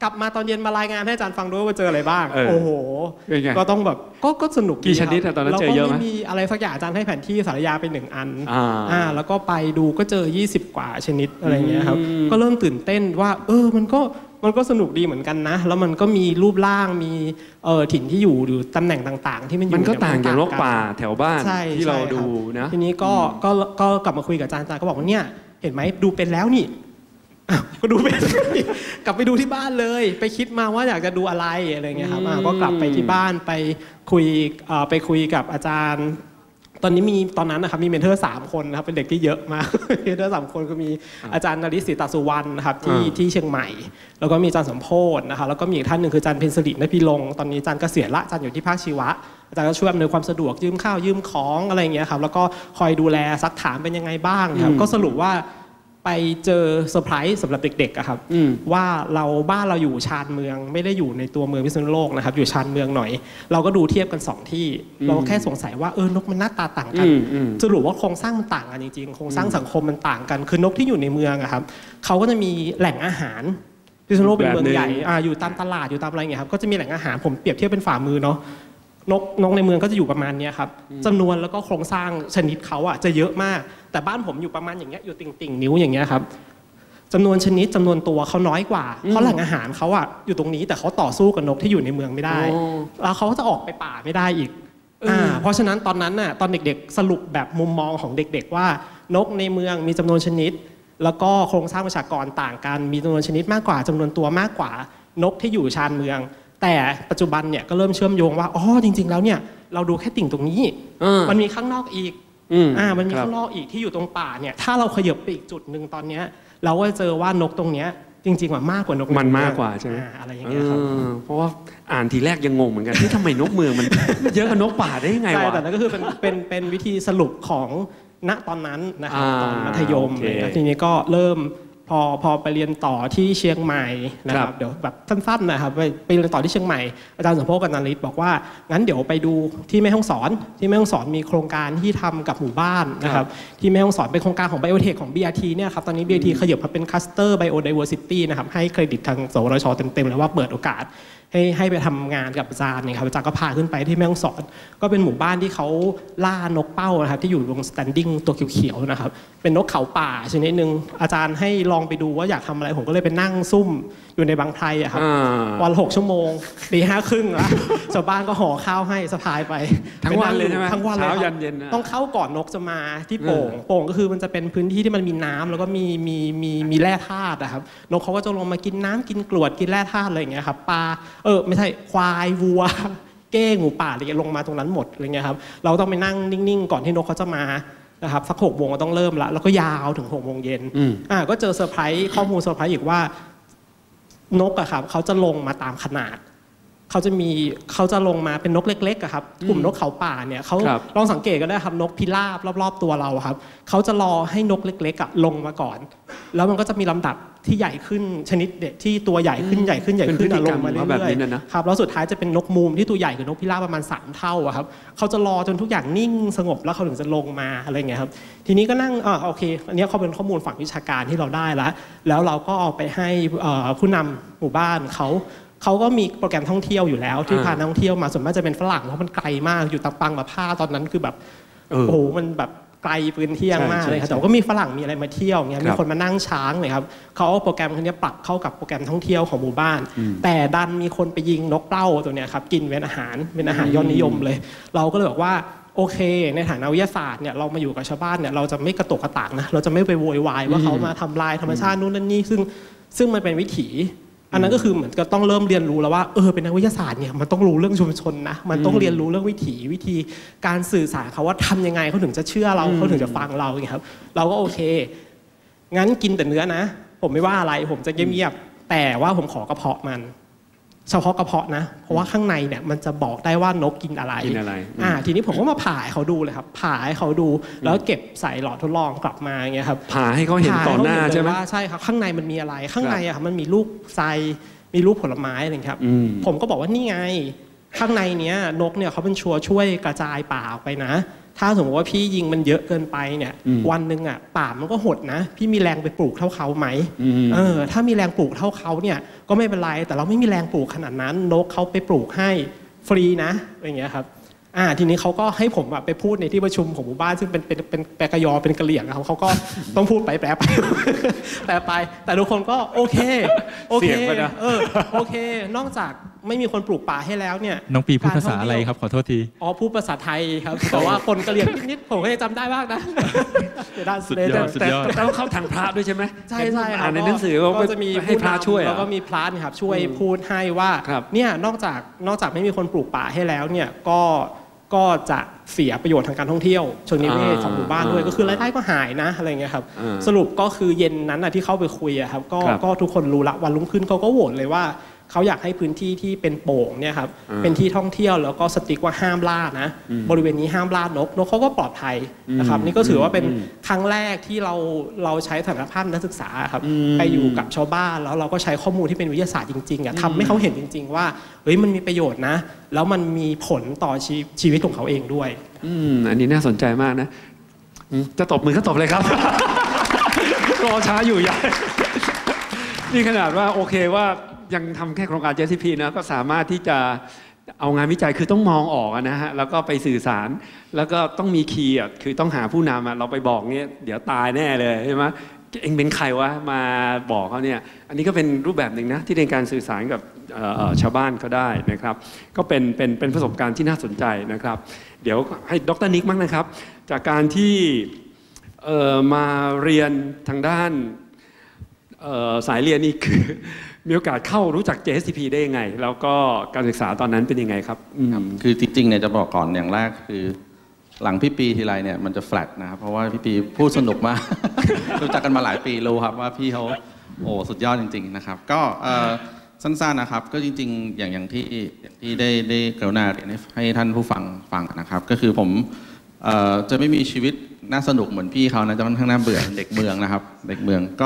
Speaker 5: กลับมาตอนเย็นมารายงานให้อาจารย์ฟังด้วยว่าเจออะไรบ้าง
Speaker 3: เออ
Speaker 5: โอ้โห
Speaker 3: เป็นไง
Speaker 5: ก็ต้องแบบก็ก็สนุก
Speaker 3: กี่ชนิดอะตอนนั้นเจอเยอะไหม
Speaker 5: แล้วก็ไม่มีอะไรสักอย่างอาจารย์ให้แผนที่สารยาไปหนึ่งอัน
Speaker 3: อ่า
Speaker 5: อ่าแล้วก็ไปดูก็เจอยี่สิบกว่าชนิดอะไรเงี้ยครับ
Speaker 3: อืม
Speaker 5: ก็เริ่มตื่นเต้นว่า เออมันก็มันก็สนุกดีเหมือนกันนะ แล้วมันก็มีรูปร่างมีเออถิ่นที่อยู่หรือตำแหน่งต่างๆ ที่มันอยู่
Speaker 3: มันก็
Speaker 5: เย
Speaker 3: ต่างจากนกป่าแถวบ้าน
Speaker 5: ใช่
Speaker 3: ที่เรา
Speaker 5: ใช่คบ
Speaker 3: ดูนะ
Speaker 5: ทีนี้ก็ก็ก็กลับมาคุยกับอาจารย์อาจารย์ก็บอกว่าเนี่ยเห็นไหมดูเป็นแล้วนี่อ้าวก็ดูเป็น กลับไปดูที่บ้านเลย ไปคิดมาว่าอยากจะดูอะไรอะไรเงี้ยครับอ่าก็กลับไปที่บ้านไปคุยเอ่อไปคุยกับอาจารย์ ตอนนี้มีตอนนั้นนะครับมีเมนเทอร์สามคนนะครับเป็นเด็กที่เยอะมาก เมนเทอร์สามคนก็มีอาจารย์นริศรีตสุวรรณนะครับที่
Speaker 3: อ่า
Speaker 5: ที่เชียงใหม่ แล้วก็มีอาจารย์สมโพธิ์นะครับแล้วก็มีอีกท่านหนึ่งคืออาจารย์เพ็ญสิรินพีลงค์ตอนนี้อาจารย์เกษียณละอาจารย์อยู่ที่ภาคชีวะอาจารย์ก็ช่วยอำนวยความสะดวกยืมข้าวยืมของอะไรอย่างเงี้ยครับแล้วก็คอยดูแลซักถามเป็นยังไงบ้างครับก็สรุปว่าไปเจอเซอร์ไพรส์สำหรับเด็กๆอะครับ
Speaker 3: อืม
Speaker 5: ว่าเราบ้านเราอยู่ชานเมืองไม่ได้อยู่ในตัวเมืองพิษณุโลกนะครับอยู่ชานเมืองหน่อย เราก็ดูเทียบกันสองที่เราก็แค่สงสัยว่าเออนกมันหน้าตาต่างกัน
Speaker 3: อืมอืม
Speaker 5: สรุปว่าโครงสร้างมันต่างกันจริงๆโครงสร้างสังคมมันต่างกัน คือนกที่อยู่ในเมืองอะครับเขาก็จะมีแหล่งอาหารพิษณุโลกเป็นเมืองใหญ่อ่าอยู่ตามตลาดอยู่ตามอะไรอย่างเงี้ยครับก็จะมีแหล่งอาหารผมเปรียบเทียบเป็นฝ่ามือเนาะนกนกในเมืองก็จะอยู่ประมาณเนี้ยครับจำนวนแล้วก็โครงสร้างชนิดเขาอะจะเยอะมาก แต่บ้านผมอยู่ประมาณอย่างเงี้ยอยู่ติ่งติ่งๆนิ้วอย่างเงี้ยครับจำนวนชนิดจำนวนตัวเขาน้อยกว่าเพราะแหล่งอาหารเขาอะอยู่ตรงนี้แต่เขาต่อสู้กับนกที่อยู่ในเมืองไม่ได้
Speaker 3: อ๋อ
Speaker 5: แล้วเขาก็จะออกไปป่าไม่ได้อีกอ่าเพราะฉะนั้นตอนนั้นน่ะตอนเด็กๆสรุปแบบมุมมองของเด็กๆว่านกในเมืองมีจำนวนชนิด แล้วก็โครงสร้างประชากรต่างกันมีจำนวนชนิดมากกว่าจำนวนตัวมากกว่านกที่อยู่ชานเมือง แต่ปัจจุบันเนี่ยก็เริ่มเชื่อมโยงว่าอ๋อจริง ๆแล้วเนี่ยเราดูแค่ติ่งตรงนี้
Speaker 3: เออ
Speaker 5: มันมีข้างนอกอีก
Speaker 3: อืม
Speaker 5: อ่ามันมี
Speaker 3: ครับ
Speaker 5: ข้างนอกอีกที่อยู่ตรงป่าเนี่ยถ้าเราขยับไปอีกจุดหนึ่งตอนเนี้ยเราก็จะเจอว่านกตรงเนี้ยจริงๆว่ามากกว่านก
Speaker 3: มัน
Speaker 5: ใเอง
Speaker 3: มากกว่าใช่ไหม
Speaker 5: อ่อะไรอย่างเงี้ยครับ
Speaker 3: เออเพราะว่าอ่านทีแรกยังงงเหมือนกันที่ทำไมนกเมืองมัน เยอะกว่านกป่าได้ยังไง
Speaker 5: ใช่
Speaker 3: วะ
Speaker 5: แต่นั่นก็คือเป็นเป็นเป็นวิธีสรุปของณตอนนั้นนะครับ
Speaker 3: อ่า
Speaker 5: ตอนมัธยม
Speaker 3: โอเค
Speaker 5: เลยทีนี้ก็เริ่มพอพอไปเรียนต่อที่เชียงใหม่นะค
Speaker 3: ครั
Speaker 5: รับบ เดี๋ยวแบบสั้นๆนะครับไปไปเรียนต่อที่เชียงใหม่อาจารย์สมโภชกับนาริศบอกว่างั้นเดี๋ยวไปดูที่แม่ฮ่องสอนที่แม่ฮ่องสอนมีโครงการที่ทำกับหมู่บ้านนะครับที่แม่ฮ่องสอนเป็นโครงการของไบโอเทคของ บี อาร์ ที เนี่ยครับตอนนี้ บี อาร์ ที ขยับมาเป็นคลัสเตอร์ไบโอไดเวอร์ซิตี้นะครับให้เครดิตทางสวทชเต็มๆแล้วว่าเปิดโอกาส ให้ให้ไปทำงานกับอาจารย์เนี่ยครับอาจารย์ก็พาขึ้นไปที่แม่ฮ่องสอนก็เป็นหมู่บ้านที่เขาล่านกเป้านะครับที่อยู่ตรงสแตนดิ้งตัวเขียวๆนะครับเป็นนกเขาป่าชนิดหนึ่งอาจารย์ให้ลองไปดูว่าอยากทำอะไรผมก็เลยไปนั่งซุ่มอยู่ในบางไพรอะครับ
Speaker 3: อ่า
Speaker 5: วันละหกชั่วโมงตีห้าครึ่งแล้วชาวบ้านก็ห่อข้าวให้สะพายไป
Speaker 3: ทั้งวันเลยใช่ไหม
Speaker 5: ทั้งวันเลย
Speaker 3: เช้า
Speaker 5: ครับ
Speaker 3: ยันเย็นนะ
Speaker 5: ต้องเข้าก่อนนกจะมาที่โป่ง
Speaker 3: อืม
Speaker 5: โป่งก็คือมันจะเป็นพื้นที่ที่มันมีน้ำแล้วก็มีมีมีมีแร่ธาตุอะครับนกเขาก็จะลงมากินน้ำกินกรวดกินแร่ธาตุอะไรอย่างเงี้ยครับปลาเออไม่ใช่ควายวัว เก้งหมูป่าอะไรเงี้ยลงมาตรงนั้นหมดอะไรเงี้ยครับเราต้องไปนั่งนิ่งๆก่อนที่นกเขาจะมานะครับสักหกโมงก็ต้องเริ่มละแล้วก็ยาวถึงหกโมงเย็น
Speaker 3: อืม
Speaker 5: อ่าก็เจอเซอร์ไพรส์ข้อมูลเซอร์ไพรส์อีกว่านกอะครับเขาจะลงมาตามขนาดเขาจะมีเขาจะลงมาเป็นนกเล็กๆอะครับกลุ่มนกเขาป่าเนี่ยเขา
Speaker 3: ครับ
Speaker 5: ลองสังเกตก็ได้ครับนกพิราบรอบๆตัวเราครับเขาจะรอให้นกเล็กๆอะลงมาก่อน แล้วมันก็จะมีลำดับที่ใหญ่ขึ้นชนิดเด็กที่ตัวใหญ่ขึ้นใหญ่ขึ้นใหญ่ขึ้น
Speaker 3: เป็นพฤติ
Speaker 5: อะ
Speaker 3: ก
Speaker 5: ล
Speaker 3: รรม
Speaker 5: งมาเรื่
Speaker 3: เขาแบบ
Speaker 5: อย
Speaker 3: นี้นะนะ
Speaker 5: ๆครับแล้วสุดท้ายจะเป็นนกมูมที่ตัวใหญ่กว่านกพิราบประมาณสามเท่าอะครับเขาจะรอจนทุกอย่างนิ่งสงบแล้วเขาถึงจะลงมาอะไรเงี้ยครับทีนี้ก็นั่งอ่าโอเคอันนี้เขาเป็นข้อมูลฝั่งวิชาการที่เราได้แล้วแล้วเราก็เอาไปให้เอ่อผู้นำหมู่บ้านเขาเขาก็มีโปรแกรมท่องเที่ยวอยู่แล้วที่พานักท่องเที่ยวมาส่วนมากจะเป็นฝรั่งเพราะมันไกลมากอยู่ตะปังแบบผ้าตอนนั้นคือแบบ
Speaker 3: เออ
Speaker 5: โอ้โหมันแบบไกลพื้นที่มาก
Speaker 3: ใช่
Speaker 5: เลยครับ
Speaker 3: ใช่
Speaker 5: แต่ว่าก็มีฝรั่งมีอะไรมาเที่ยวเงี้ย
Speaker 3: ครับ
Speaker 5: มีคนมานั่งช้างเลยครับเขาเอาโปรแกรมคนนี้ปรับเข้ากับโปรแกรมท่องเที่ยวของหมู่บ้าน
Speaker 3: อืม
Speaker 5: แต่ดันมีคนไปยิงนกเป้าตัวเนี้ยครับกินเป็นอาหารเป็นอาหารยอดนิยมเลย เราก็เลยบอกว่าโอเค ในฐานะวิทยาศาสตร์เนี่ยเรามาอยู่กับชาวบ้านเนี่ยเราจะไม่กระตกกระตากนะเราจะไม่ไปโวยวายว่าเขามาทำลายธรรมชาตินู่นนั่นนี่ซึ่งซึ่งมันเป็นวิถี อันนั้นก็คือเหมือนก็ต้องเริ่มเรียนรู้แล้วว่าเออเป็นนักวิทยาศาสตร์เนี่ยมันต้องรู้เรื่องชุมชนนะมันต้องเรียนรู้เรื่องวิถีวิธีการสื่อสารเขาว่าทำยังไงเขาถึงจะเชื่อเราเขาถึงจะฟังเราอย่างเงี้ยครับเราก็โอเคงั้นกินแต่เนื้อนะ ผมไม่ว่าอะไรผมจะเงียบๆแต่ว่าผมขอกระเพาะมัน เฉพาะกระเพาะนะเพราะว่าข้างในเนี่ยมันจะบอกได้ว่านกกินอะไร
Speaker 3: กินอะไร
Speaker 5: อ่าทีนี้ผมก็มาผ่าให้เขาดูเลยครับผ่าให้เขาดูแล้วเก็บใส่หลอดทดลองกลับมาอย่างเงี้ยครับ
Speaker 3: ผ่าให้เขาเห็นต่อหน้าใช่ไหม
Speaker 5: ว่าใช่ครับข้างในมันมีอะไรข้างในอะครับมันมีลูกไซมีลูกผลไม้อะไรอย่างเงี้ยครับ
Speaker 3: อืม
Speaker 5: ผมก็บอกว่านี่ไงข้างในเนี้ยนกเนี่ยเขาเป็นชัวร์ช่วยกระจายป่าออกไปนะถ้าสมมติว่าพี่ยิงมันเยอะเกินไปเนี่ยวันหนึ่งอ่ะป่ามันก็หดนะพี่มีแรงไปปลูกเท่าเขาไหมเออถ้ามีแรงปลูกเท่าเขาเนี่ยก็ไม่เป็นไรแต่เราไม่มีแรงปลูกขนาดนั้นนกเขาไปปลูกให้ฟรีนะอย่างเงี้ยครับอ่าทีนี้เขาก็ให้ผมไปพูดในที่ประชุมของหมู่บ้านซึ่งเป็นเป็นเป็นแปลกยอเป็นกะเหรี่ยงเขาเขาก็ต้องพูดไปแปลไปแปลไปแต่ทุกคนก็โอเคโอเคเออโอเคนอกจากไม่มีคนปลูกป่าให้แล้วเนี่ย
Speaker 6: น้องปีพูดภาษาอะไรครับขอโทษที
Speaker 5: อ๋อพูดภาษาไทยครับแต่ว่าคนกะเหรี่ยงนิดๆผมก็ยังจำได้บ้างนะ
Speaker 2: สุดยอดแต่ต้องเข้าทางพระด้วยใช่ไหม
Speaker 5: ใช่ใช่
Speaker 2: อ่านในหนังสือ
Speaker 5: ก็จะมี
Speaker 2: ให้พระช่วย
Speaker 5: แล้วก็มีพระครับช่วยพูดให้ว่าเนี่ยนอกจากนอกจากไม่มีคนปลูกป่าให้แล้วเนี่ยก็ก็จะเสียประโยชน์ทางการท่องเที่ยวเชิงนิเวศของหมู่บ้านด้วยก็คือรายได้ก็หายนะอะไรเงี้ยครับสรุปก็คือเย็นนั้นที่เข้าไปคุยครับก็ก็ทุกคนรู้ละวันรุ่งขึ้นเขาก็โหวตเลยว่าเขาอยากให้พื้นที่ที่เป็นโป่งเนี่ยครับเป็นที่ท่องเที่ยวแล้วก็สติ๊กว่าห้ามล่านะบริเวณนี้ห้ามล่านกนกเขาก็ปลอดภัยนะครับนี่ก็ถือว่าเป็นครั้งแรกที่เราเราใช้ศักยภาพนักศึกษาครับไปอยู่กับชาวบ้านแล้วเราก็ใช้ข้อมูลที่เป็นวิทยาศาสตร์จริงๆทำให้เขาเห็นจริงๆว่าเฮ้ยมันมีประโยชน์นะแล้วมันมีผลต่อชีวิตของเขาเองด้วย
Speaker 2: อืมอันนี้น่าสนใจมากนะจะตบมือก็ตบเลยครับรอช้าอยู่ใหญ่นี่ขนาดว่าโอเคว่ายังทำแค่โครงการ เจ เอส ที พี นะก็สามารถที่จะเอางานวิจัยคือต้องมองออกนะฮะแล้วก็ไปสื่อสารแล้วก็ต้องมีคีย์คือต้องหาผู้นำเราไปบอกเนี้ยเดี๋ยวตายแน่เลยใช่ไหมเอ็งเป็นใครวะมาบอกเขาเนี่ยอันนี้ก็เป็นรูปแบบหนึ่งนะที่ในการสื่อสารกับชาวบ้านเขาได้นะครับก็เป็นเป็นเป็นประสบการณ์ที่น่าสนใจนะครับเดี๋ยวให้ดร.นิกมั้งนะครับจากการที่มาเรียนทางด้านสายเรียนนี่คือมีโอกาสเข้ารู้จัก เจ เอส ที พี ได้ยังไงแล้วก็การศึกษาตอนนั้นเป็นยังไงครับ
Speaker 7: คือจริงๆเนี่ยจะบอกก่อนอย่างแรกคือหลังพี่ปีทีไรเนี่ยมันจะแฟลตนะครับเพราะว่าพี่ปีพูดสนุกมาก รู้จักกันมาหลายปีรู้ครับว่าพี่เขาโอ้สุดยอดจริงๆนะครับก็สั้นๆนะครับก็จริงๆอย่างอย่างที่อย่างที่ได้ได้กรุณาเรียนให้ท่านผู้ฟังฟังนะครับก็คือผมจะไม่มีชีวิตน่าสนุกเหมือนพี่เขานะจะค่อนข้างน่าเบื่อเด็กเมืองนะครับเด็กเมืองก็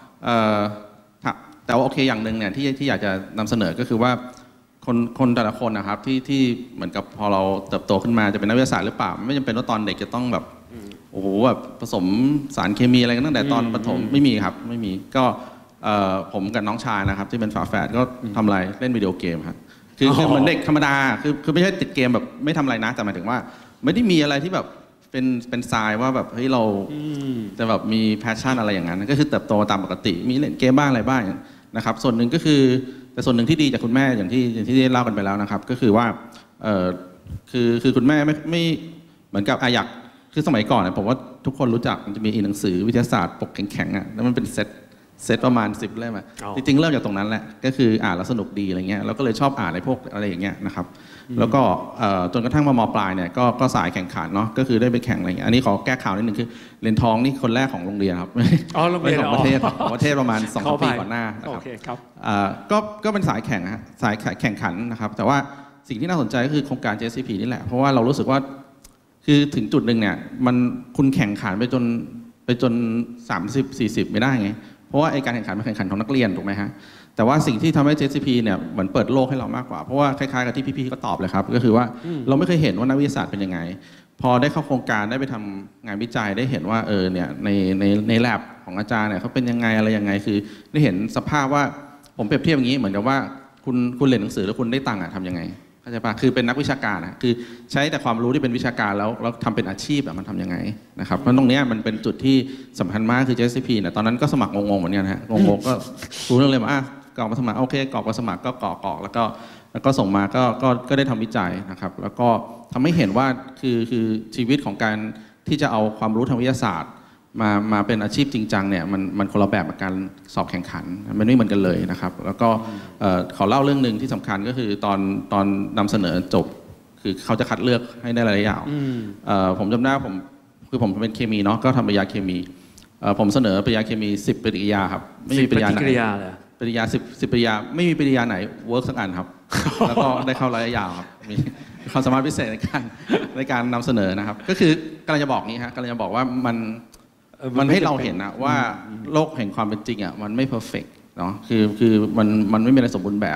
Speaker 7: แต่ว่าโอเคอย่างหนึ่งเนี่ยที่ที่อยากจะนำเสนอก็คือว่าคนคนแต่ละคนนะครับที่ที่เหมือนกับพอเราเติบโตขึ้นมาจะเป็นนักวิทยาศาสตร์หรือเปล่าไม่จำเป็นว่าตอนเด็กจะต้องแบบโอ้โหแบบผสมสารเคมีอะไรกันตั้งแต่ตอนประถมไม่มีครับไม่มีก็ผมกับน้องชายนะครับที่เป็นฝาแฝดก็ทำอะไรเล่นวิดีโอเกมครับคือคือเหมือนเด็กธรรมดาคือคือไม่ใช่ติดเกมแบบไม่ทำอะไรนะแต่หมายถึงว่าไม่ได้มีอะไรที่แบบเป็นเป็นทรายว่าแบบเฮ้ยเราจะแบบมีแพชชั่นอะไรอย่างนั้นก็คือเติบโตตามปกติมีเล่นเกมบ้างอะไรบ้างนะครับส่วนหนึ่งก็คือแต่ส่วนหนึ่งที่ดีจากคุณแม่อย่างที่อย่างที่ได้เล่ากันไปแล้วนะครับก็คือว่าเออคือคือคุณแม่ไม่ไม่เหมือนกับอาอยากคือสมัยก่อนเนี่ยผมว่าทุกคนรู้จักมันจะมีหนังสือวิทยาศาสตร์ปกแข็งๆอ่ะแล้วมันเป็นเซตเซตประมาณสิบเล่มอ่ะจริงๆเริ่มจากตรงนั้นแหละก็คืออ่านแล้วสนุกดีอะไรเงี้ยแล้วก็เลยชอบอ่านในพวกอะไรอย่างเงี้ยนะครับแล้วก็จนกระทั่งมาม.ปลายเนี่ยก็ก็สายแข่งขันเนาะก็คือได้ไปแข่งอะไรอย่างเงี้ยอันนี้ขอแก้ข่าวนิดนึงคือเหรียญทองนี่คนแรกของโรงเรียนครับ
Speaker 2: อ๋อโรงเรียน
Speaker 7: ของประเทศของประเทศประมาณสองปีก่อนหน้า
Speaker 2: นะครับ
Speaker 7: ก็ก็เป็นสายแข่งฮะสายแข่งขันนะครับแต่ว่าสิ่งที่น่าสนใจก็คือโครงการ เจ เอส ที พี นี่แหละเพราะว่าเรารู้สึกว่าคือถึงจุดหนึ่งเนี่ยมันคุณแข่งขันไปจนไปจนสามสิบ สี่สิบไม่ได้ไงเพราะว่าไอ้การแข่งขันเป็นแข่งขันของนักเรียนถูกไหมฮะแต่ว่าสิ่งที่ทำให้ เจ เอส ที พี เนี่ยเหมือนเปิดโลกให้เรามากกว่าเพราะว่าคล้ายๆกับที่พี่ๆก็ตอบเลยครับก็คือว่าเราไม่เคยเห็นว่านักวิทยาศาสตร์เป็นยังไงพอได้เข้าโครงการได้ไปทำงานวิจัยได้เห็นว่าเออเนี่ยในในในแลบของอาจารย์เนี่ยเขาเป็นยังไงอะไรยังไงคือได้เห็นสภาพว่าผมเปรียบเทียบอย่างนี้เหมือนกับว่าคุณคุณเรียนหนังสือแล้วคุณได้ตังค์อะทำยังไงเข้าใจปะคือเป็นนักวิชาการนะคือใช้แต่ความรู้ที่เป็นวิชาการแล้วแล้วทำเป็นอาชีพอะมันทำยังไงนะครับเพราะตรงนี้มันเป็นจุดที่สำคัญมากคือ เจ เอส ที พี เนี่ยตอนนั้นก็สมัครงงๆเหมือนกันฮะงงๆก็รู้เรื่องเลยว่าอ่ะกรอกมาสมัครโอเคกรอกมาสมัครก็กรอกกรอกแล้วก็แล้วก็ส่งมาก็ก็ก็ได้ทำวิจัยนะครับแล้วก็ทำให้เห็นว่าคือคือชีวิตของการที่จะเอาความรู้ทางวิทยาศาสตร์มามาเป็นอาชีพจริงจังเนี่ยมันมันคนละแบบกับการสอบแข่งขันมันไม่เหมือนกันเลยนะครับแล้วก็ขอเล่าเรื่องหนึ่งที่สำคัญก็คือตอนตอนนำเสนอจบคือเขาจะคัดเลือกให้ได้ระยะยาวผมจำได้ผมคือผมเป็นเคมีเนาะก็ทำปริญญาเคมีผมเสนอปริญญาเคมีสิบปริญญาครับไม่มีปริญญาไหนปริญญาสิบสิบปริญญาไม่มีปริญญาไหนเวิร์กสักอันครับแล้วก็ได้เข้าระยะยาวครับมีความสามารถพิเศษในการในการนำเสนอนะครับก็คือกำลังจะบอกนี้ฮะกำลังจะบอกว่ามันมันให้เราเห็นนะว่าโลกแห่งความเป็นจริงอ่ะมันไม่เพอร์เฟกต์เนาะคือคือมันมันไม่มีอะไรสมบูรณ์แบบ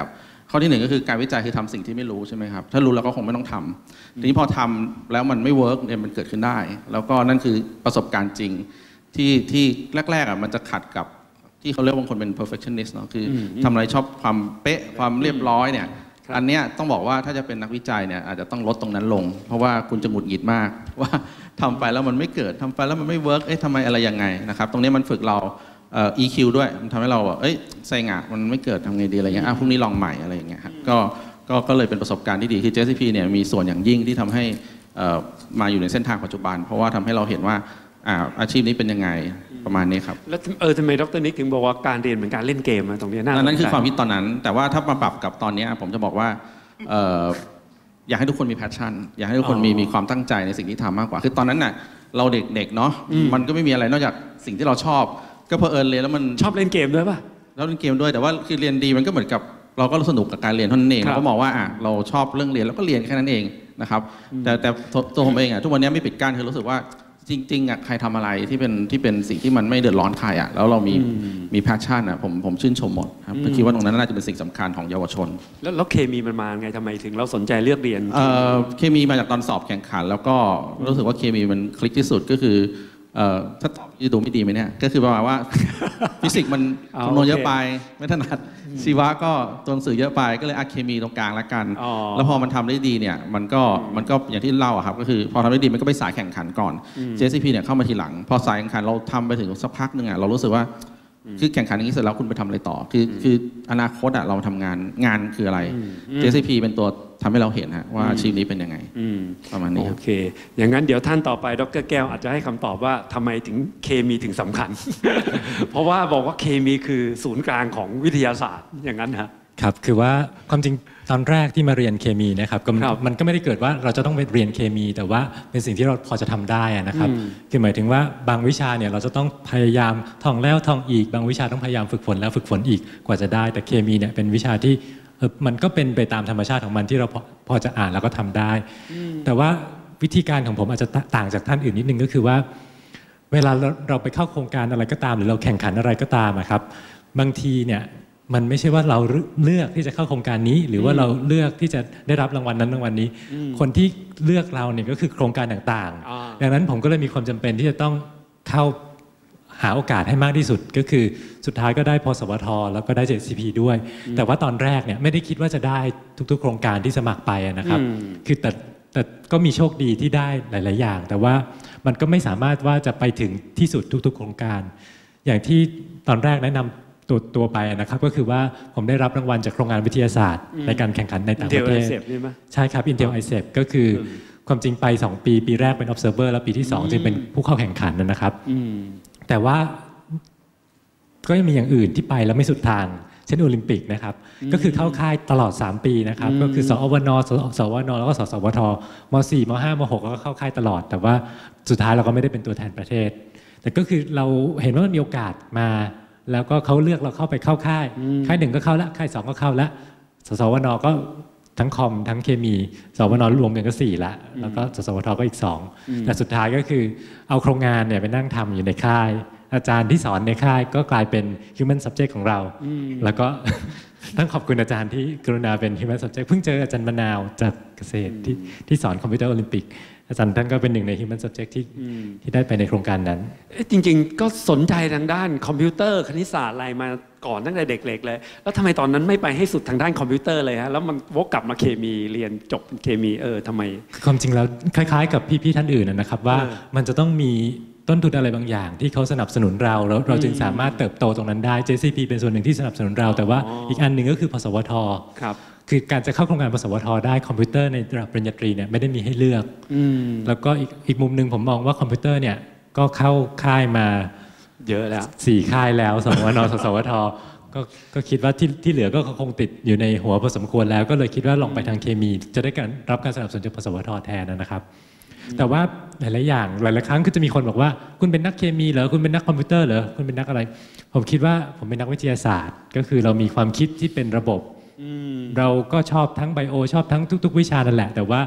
Speaker 7: ข้อที่หนึ่งก็คือการวิจัยคือทำสิ่งที่ไม่รู้ใช่ไหมครับถ้ารู้แล้วก็คงไม่ต้องทำทีนี้พอทำแล้วมันไม่เวิร์กเนี่ยมันเกิดขึ้นได้แล้วก็นั่นคือประสบการณ์จริงที่ที่แรกๆอ่ะมันจะขัดกับที่เขาเรียกว่าคนเป็น perfectionist เนาะคือทำอะไรชอบความเป๊ะความเรียบร้อยเนี่ยอันเนี้ยต้องบอกว่าถ้าจะเป็นนักวิจัยเนี่ยอาจจะต้องลดตรงนั้นลงเพราะว่าคุณจะหงุดหงิดมากว่าทำไปแล้วมันไม่เกิดทำไปแล้วมันไม่เวิร์กเอ๊ะทำไมอะไรยังไงนะครับตรงนี้มันฝึกเราเอ่อ อี คิว ด้วยมันทำให้เราเอ้ยเซ็งอ่ะมันไม่เกิดทำไงดีอะไรเงี้ยอ่ะพรุ่งนี้ลองใหม่อะไรอย่างเงี้ยครับก็ก็ก็เลยเป็นประสบการณ์ที่ดีคือ เจ เอส ซี พี เนี่ยมีส่วนอย่างยิ่งที่ทำให้เอ่อมาอยู่ในเส้นทางปัจจุบันเพราะว่าทำให้เราเห็นว่าอ่าอาชีพนี้เป็นยังไงประมาณนี้ครับ
Speaker 3: แล้วเออทำไมดร.นิกถึงบอกว่าการเรียนเหมือนการเล่นเกมตรงนี้น่าสนใจ
Speaker 7: นั่นคือความคิดตอนนั้นแต่ว่าถ้ามาปรับกับตอนนี้ผมจะบอกว่าเอ่ออยากให้ทุกคนมีแพชชั่นอยากให้ทุกคนมีมีความตั้งใจในสิ่งที่ทำมากกว่าคือตอนนั้นน่ะเราเด็กๆเนาะมันก็ไม่มีอะไรนอกจากสิ่งที่เราชอบก็เพอเอิญเรียนแล้วมัน
Speaker 3: ชอบเล่นเกมด้วยป่ะ
Speaker 7: แล้วเล่นเกมด้วยแต่ว่าคือเรียนดีมันก็เหมือนกับเราก็สนุกกับการเรียนเท่านั้นเองเราก็มองว่าอ่ะเราชอบเรื่องเรียนแล้วก็เรียนแค่นั้นเองนะครับแต่แต่ตัวผมเองอ่ะทุกวันนี้ไม่ปิดกั้นคือรู้สึกว่าจริงๆอ่ะใครทำอะไรที่เป็นที่เป็นสิ่งที่มันไม่เดือดร้อนใครอ่ะแล้วเรามีมีแพชชั่นอ่ะผมผมชื่นชมหมดครับคิดว่าตรงนั้นน่าจะเป็นสิ่งสำคัญของเยาวชน
Speaker 3: แล้วแล้วเคมีมันมาไงทำไมถึงเราสนใจเลือกเรียน
Speaker 7: เคมีมาจากตอนสอบแข่งขันแล้วก็รู้สึกว่าเคมีมันคลิกที่สุดก็คือถ้าตอบจะดูไม่ดีไหมเนี่ยก็คือประมาณว่าฟิสิกส์มันคำนวณเยอะไปไม่ถนัดชีวะก็ตัวหนังสือเยอะไปก็เลยอะเคมีตรงกลางละกันแล้วพอมันทำได้ดีเนี่ยมันก็มันก็อย่างที่เล่าครับก็คือพอทำได้ดีมันก็ไปสายแข่งขันก่อน เจ เอส ซี พี เนี่ยเข้ามาทีหลังพอสายแข่งขันเราทำไปถึงสักพักหนึ่งอ่ะเรารู้สึกว่าคือแข่งขันอย่างนี้เสร็จแล้วคุณไปทำอะไรต่อคือคืออนาคตอ่ะเราทำงานงานคืออะไร เจ เอส ซี พี เป็นตัวทำให้เราเห็นฮะว่าอาชีพนี้เป็นยังไงประมาณนี้
Speaker 3: โอเคอย่างนั้นเดี๋ยวท่านต่อไปดร.แก้วอาจจะให้คำตอบว่าทำไมถึงเคมีถึงสำคัญ เพราะว่าบอกว่าเคมีคือศูนย์กลางของวิทยาศาสตร์อย่างนั้นฮะ
Speaker 6: ครับคือว่าความจริงตอนแรกที่มาเรียนเคมีนะครับมันก็ไม่ได้เกิดว่าเราจะต้องไปเรียนเคมีแต่ว่าเป็นสิ่งที่เราพอจะทำได้นะครับคือหมายถึงว่าบางวิชาเนี่ยเราจะต้องพยายามท่องแล้วท่องอีกบางวิชาต้องพยายามฝึกฝนแล้วฝึกฝนอีกกว่าจะได้แต่เคมีเนี่ยเป็นวิชาที่มันก็เป็นไปตามธรรมชาติของมันที่เราพอจะอ่านแล้วก็ทำได้แต่ว่าวิธีการของผมอาจจะต่างจากท่านอื่นนิดนึงก็คือว่าเวลาเราไปเข้าโครงการอะไรก็ตามหรือเราแข่งขันอะไรก็ตามครับบางทีเนี่ยมันไม่ใช่ว่าเราเลือกที่จะเข้าโครงการนี้หรือว่าเราเลือกที่จะได้รับรางวัลนั้นรางวัลนี้คนที่เลือกเราเนี่ยก็คือโครงการต่างๆดังนั้นผมก็เลยมีความจำเป็นที่จะต้องเข้าหาโอกาสให้มากที่สุดก็คือสุดท้ายก็ได้พสวทแล้วก็ได้ เจ เอส ซี พี ด้วยแต่ว่าตอนแรกเนี่ยไม่ได้คิดว่าจะได้ทุกๆโครงการที่สมัครไปนะครับคือแต่แต่ก็มีโชคดีที่ได้หลายๆอย่างแต่ว่ามันก็ไม่สามารถว่าจะไปถึงที่สุดทุกๆโครงการอย่างที่ตอนแรกแนะนำตัวตัวไปนะครับก็คือว่าผมได้รับรางวัลจากโครงงานวิทยาศาสตร์ในการแข่งขันในต่างประเทศใช่ครับ Intel ไอ เซป ก็คือความจริงไปสองปีปีแรกเป็น observer แล้วปีที่สองจึงเป็นผู้เข้าแข่งขันนะครับแต่ว่าก็ยังมีอย่างอื่นที่ไปแล้วไม่สุดทางเช่นโอลิมปิกนะครับก็คือเข้าค่ายตลอดสามปีนะครับก็คือสอวนสวนแล้วก็สสวทม.สี่ ม.ห้า ม.หกก็เข้าค่ายตลอดแต่ว่าสุดท้ายเราก็ไม่ได้เป็นตัวแทนประเทศแต่ก็คือเราเห็นว่ามันมีโอกาสมาแล้วก็เขาเลือกเราเข้าไปเข้าค่ายค่ายหนึ่งก็เข้าละค่ายสองก็เข้าละสสวนก็ทั้งคอมทั้งเคมีสวนรวมกันก็สี่ละแล้วก็สสวทก็อีกสองแต่สุดท้ายก็คือเอาโครงงานเนี่ยไปนั่งทำอยู่ในค่ายอาจารย์ที่สอนในค่ายก็กลายเป็น human subject ของเราแล้วก็ต้องขอบคุณอาจารย์ที่กรุณาเป็น human subject เพิ่งเจออาจารย์มะนาวจากเกษตรที่ที่สอนคอมพิวเตอร์โอลิมปิกอาจารย์ท่านก็เป็นหนึ่งใน human subject ที่ที่ได้ไปในโครงการนั้น
Speaker 3: จริงๆก็สนใจทางด้านคอมพิวเตอร์คณิตศาสตร์อะไรมาก่อนตั้งแต่เด็กๆเลยแล้วทำไมตอนนั้นไม่ไปให้สุดทางด้านคอมพิวเตอร์เลยฮะแล้วมันวกกลับมาเคมีเรียนจบเคมีเออทำไม
Speaker 6: ความจริงแล้วคล้ายๆกับพี่ๆท่านอื่นนะครับว่ามันจะต้องมีต้นทุนอะไรบางอย่างที่เขาสนับสนุนเราแล้วเราจึงสามารถเติบโตตรงนั้นได้ เจ ซี พี เป็นส่วนหนึ่งที่สนับสนุนเราแต่ว่าอีกอันหนึ่งก็คือพสวท
Speaker 3: ครับ
Speaker 6: คือการจะเข้าโครงการพสวทได้คอมพิวเตอร์ในระดับปริญญาตรีเนี่ยไม่ได้มีให้เลือกแล้วก็อีกอีกมุมหนึ่งผมมองว่าคอมพิวเตอร์เนี่ยก็เข้าค่ายมา
Speaker 3: เยอะแล้ว
Speaker 6: สี่ค่ายแล้วสวนสสวทก็ก็คิดว่าที่ที่เหลือก็คงติดอยู่ในหัวพอสมควรแล้วก็เลยคิดว่าลองไปทางเคมีจะได้การรับการสนับสนุนจากพสวทแทนนะครับแต่ว่าหลายๆอย่างหลายๆครั้งก็จะมีคนบอกว่าคุณเป็นนักเคมีเหรอคุณเป็นนักคอมพิวเตอร์เหรอคุณเป็นนักอะไรผมคิดว่าผมเป็นนักวิทยาศาสตร์ก็คือเรามีความคิดที่เป็นระบบเราก็ชอบทั้งไบโอชอบทั้งทุกๆวิชานั่นแหละแต่ว่า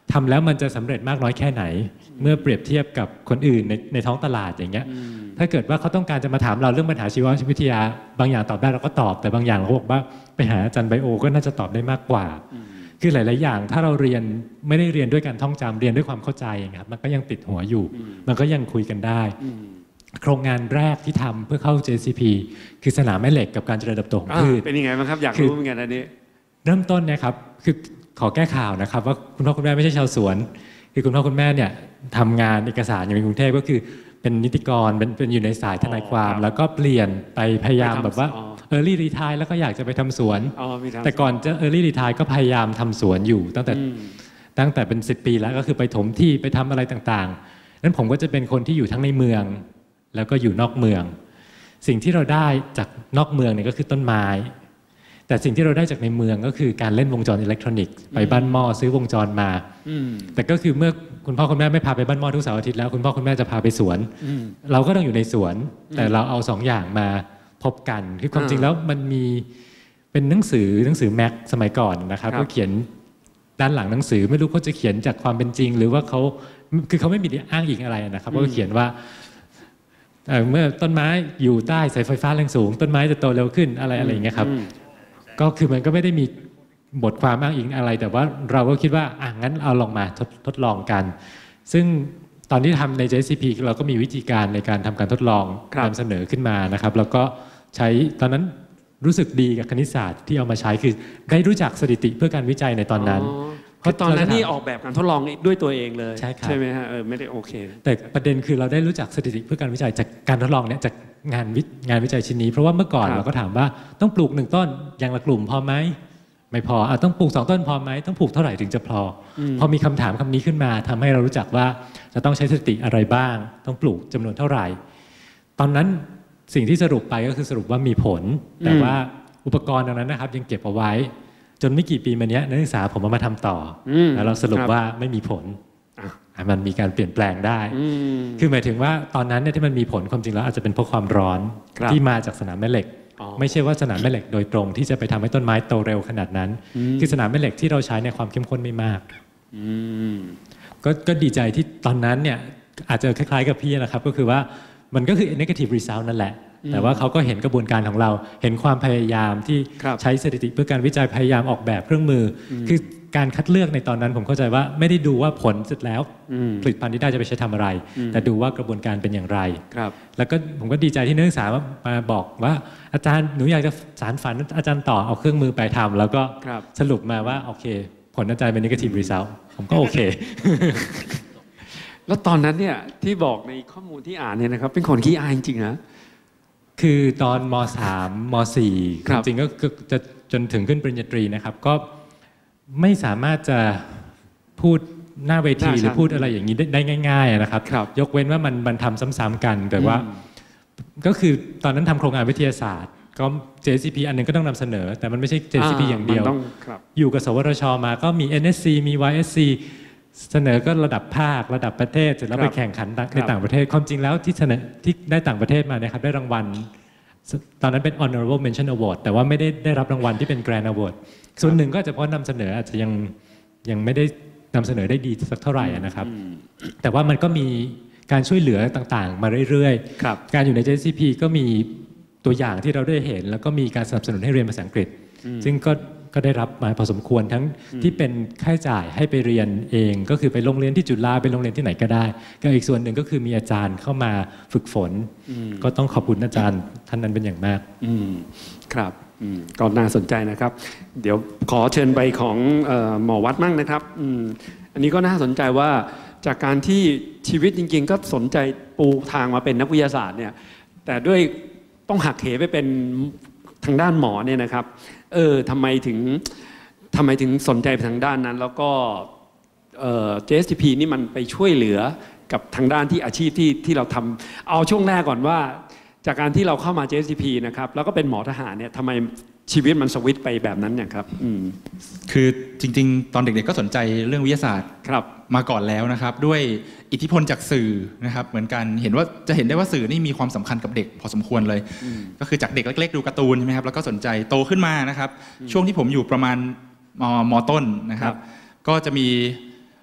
Speaker 6: ทำแล้วมันจะสำเร็จมากน้อยแค่ไหน เมื่อเปรียบเทียบกับคนอื่นในในท้องตลาดอย่างเงี้ยถ้าเกิดว่าเขาต้องการจะมาถามเราเรื่องปัญหาชีววิทยาบางอย่างตอบได้เราก็ตอบแต่บางอย่างเราบอกว่าไปหาอาจารย์ไบโอก็น่าจะตอบได้มากกว่าคือหลายๆอย่างถ้าเราเรียนไม่ได้เรียนด้วยการท่องจำเรียนด้วยความเข้าใจอย่างเงี้ยครับมันก็ยังติดหัวอยู่มันก็ยังคุยกันได้โครงงานแรกที่ทำเพื่อเข้า เจ ซี พี คือสนามแม่เหล็กกับการเจริญเติบโตของพืช
Speaker 3: เป็นยังไงบ้างครับอยากรู้เหมือนกันอันนี้
Speaker 6: เริ่มต้นนะครับคือขอแก้ข่าวนะครับว่าคุณพ่อคุณแม่ไม่ใช่ชาวสวนคือคุณพ่อคุณแม่เนี่ยทำงานเอกสารอยู่ในกรุงเทพก็คือเป็นนิติกรเป็นเป็นอยู่ในสายทนายความแล้วก็เปลี่ยนไปพยายามแบบว่า early retire แล้วก็อยากจะไปทำสวนแต่ก่อนจะ early retire ก็พยายามทำสวนอยู่ตั้งแต่ตั้งแต่เป็นสิบปีแล้วก็คือไปถมที่ไปทำอะไรต่างๆนั้นผมก็จะเป็นคนที่อยู่ทั้งในเมืองแล้วก็อยู่นอกเมืองสิ่งที่เราได้จากนอกเมืองเนี่ยก็คือต้นไม้แต่สิ่งที่เราได้จากในเมืองก็คือการเล่นวงจรอิเล็กทรอนิกส์ไปบ้านหม้อซื้อวงจรมาแต่ก็คือเมื่อคุณพ่อคุณแม่ไม่พาไปบ้านหม้อทุกเสาร์อาทิตย์แล้วคุณพ่อคุณแม่จะพาไปสวนเราก็ต้องอยู่ในสวนแต่เราเอาสองอย่างมาพบกันคือความจริงแล้วมันมีเป็นหนังสือหนังสือแม็กสมัยก่อนนะครับก็เขียนด้านหลังหนังสือไม่รู้เขาจะเขียนจากความเป็นจริงหรือว่าเขาคือเขาไม่มีอ้างอิงอะไรนะครับก็เขียนว่าเมื่อต้นไม้อยู่ใต้สายไฟฟ้าแรงสูงต้นไม้จะโตเร็วขึ้นอะไรอะไรอย่างเงี้ยครับก็คือมันก็ไม่ได้มีบทความอ้างอิงอะไรแต่ว่าเราก็คิดว่าอ่ะงั้นเอาลองมาทดทดลองกันซึ่งตอนที่ทำใน เจ เอส ซี พี เราก็มีวิธีการในการทำการทดลองนำเสนอขึ้นมานะครับแล้วก็ใช้ตอนนั้นรู้สึกดีกับคณิตศาสตร์ที่เอามาใช้คือได้รู้จักสถิติเพื่อการวิจัยในตอนนั้น
Speaker 3: เพราะตอนนั้นนี่ออกแบบการทดลองด้วยตัวเองเลย
Speaker 6: ใช่ครับ
Speaker 3: ใช่ไหมฮะเออไม่ได้โอเค
Speaker 6: แต่ประเด็นคือเราได้รู้จักสถิติเพื่อการวิจัยจากการทดลองเนี่ยจากงานวิงานวิจัยชิ้นนี้เพราะว่าเมื่อก่อนเราก็ถามว่าต้องปลูกหนึ่งต้นอย่างละกลุ่มพอไหมไม่พออ่ะต้องปลูกสองต้นพอไหมต้องปลูกเท่าไหร่ถึงจะพอพอมีคำถามคำนี้ขึ้นมาทำให้เรารู้จักว่าจะต้องใช้สถิติอะไรบ้างต้องปลูกจำนวนเท่าไหร่ตอนนั้นสิ่งที่สรุปไปก็คือสรุปว่ามีผลแต่ว่าอุปกรณ์ตรงนั้นนะครับยังเก็บเอาไว้จนไม่กี่ปีมานี้นักศึกษาผมเอามาทำต่อแล้วเราสรุปว่าไม่มีผลมันมีการเปลี่ยนแปลงได้คือหมายถึงว่าตอนนั้นเนี่ยที่มันมีผลความจริงแล้วอาจจะเป็นเพราะความร้อนที่มาจากสนามแม่เหล็กไม่ใช่ว่าสนามแม่เหล็กโดยตรงที่จะไปทำให้ต้นไม้โตเร็วขนาดนั้นคือสนามแม่เหล็กที่เราใช้ในความเข้มข้นไม่มากก็ก็ดีใจที่ตอนนั้นเนี่ยอาจจะคล้ายๆกับพี่นะครับก็คือว่ามันก็คือ negative result นั่นแหละแต่ว่าเขาก็เห็นกระบวนการของเราเห็นความพยายามที่ใช้สถิติเพื่อการวิจัยพยายามออกแบบเครื่องมือคือการคัดเลือกในตอนนั้นผมเข้าใจว่าไม่ได้ดูว่าผลเสร็จแล้วผลิตภัณฑ์ที่ได้จะไปใช้ทำอะไรแต่ดูว่ากระบวนการเป็นอย่างไรแล้วก็ผมก็ดีใจที่นักศึกษามาบอกว่าอาจารย์หนูอยากจะสานฝันอาจารย์ต่อเอาเครื่องมือไปทำแล้วก็สรุปมาว่าโอเคผลอาจารย์เป็น negative result ผมก็โอเค
Speaker 3: แล้วตอนนั้นเนี่ยที่บอกในข้อมูลที่อ่านเนี่ยนะครับเป็นคนขี้อายจริงๆนะ
Speaker 6: คือตอนม.สาม ม.สี่ จริงๆก็จะจนถึงขึ้นปริญญาตรีนะครับก็ไม่สามารถจะพูดหน้าเวทีหรือพูดอะไรอย่างนี้ได้ง่ายๆนะครับยกเว้นว่ามันมันทำซ้ำๆกันแต่ว่าก็คือตอนนั้นทำโครงงานวิทยาศาสตร์ก็ เจ เอส ซี พี อันนึงก็ต้องนำเสนอแต่มันไม่ใช่ เจ เอส ซี พี อย่างเดียวอยู่กับสวทช.มาก็มี เอ็น เอส ซี มี วาย เอส ซี เสนอก็ระดับภาคระดับประเทศเสร็จแล้วไปแข่งขันในต่างประเทศความจริงแล้วที่เสนอที่ได้ต่างประเทศมาเนี่ยครับได้รางวัลตอนนั้นเป็น honorable mention award แต่ว่าไม่ได้ได้รับรางวัลที่เป็น grand award ส่วนหนึ่งก็อาจจะเพราะนำเสนออาจจะยังยังไม่ได้นำเสนอได้ดีสักเท่าไหร่นะครับแต่ว่ามันก็มีการช่วยเหลือต่างๆมาเรื่อยๆการอยู่ใน เจ เอส ซี พี ก็มีตัวอย่างที่เราได้เห็นแล้วก็มีการสนับสนุนให้เรียนภาษาอังกฤษซึ่งก็ก็ได้รับมาพอสมควรทั้งที่เป็นค่าใช้จ่ายให้ไปเรียนเองก็คือไปโรงเรียนที่จุฬาไปโรงเรียนที่ไหนก็ได้ก็อีกส่วนหนึ่งก็คือมีอาจารย์เข้ามาฝึกฝนก็ต้องขอบคุณอาจารย์ท่านนั้นเป็นอย่างมาก
Speaker 3: ครับก็น่าสนใจนะครับเดี๋ยวขอเชิญไปของหมอวัดมั่งนะครับอันนี้ก็น่าสนใจว่าจากการที่ชีวิตจริงๆก็สนใจปูทางมาเป็นนักวิทยาศาสตร์เนี่ยแต่ด้วยต้องหักเหไปเป็นทางด้านหมอเนี่ยนะครับเออทำไมถึงทำไมถึงสนใจไปทางด้านนั้นแล้วก็เอ่อ เจ เอส ที พี นี่มันไปช่วยเหลือกับทางด้านที่อาชีพที่ที่เราทำเอาช่วงแรกก่อนว่าจากการที่เราเข้ามา เจ เอส ที พี นะครับแล้วก็เป็นหมอทหารเนี่ยทำไมชีวิตมันสวิตช์ไปแบบนั้นเนี่ยครับ
Speaker 8: คือจริงๆตอนเด็กๆก็สนใจเรื่องวิทยาศาสตร์มาก่อนแล้วนะครับด้วยอิทธิพลจากสื่อนะครับเหมือนกันเห็นว่าจะเห็นได้ว่าสื่อนี่มีความสำคัญกับเด็กพอสมควรเลยก็คือจากเด็กเล็กๆดูการ์ตูนใช่ไหมครับแล้วก็สนใจโตขึ้นมานะครับช่วงที่ผมอยู่ประมาณม.ต้นนะครับก็จะมี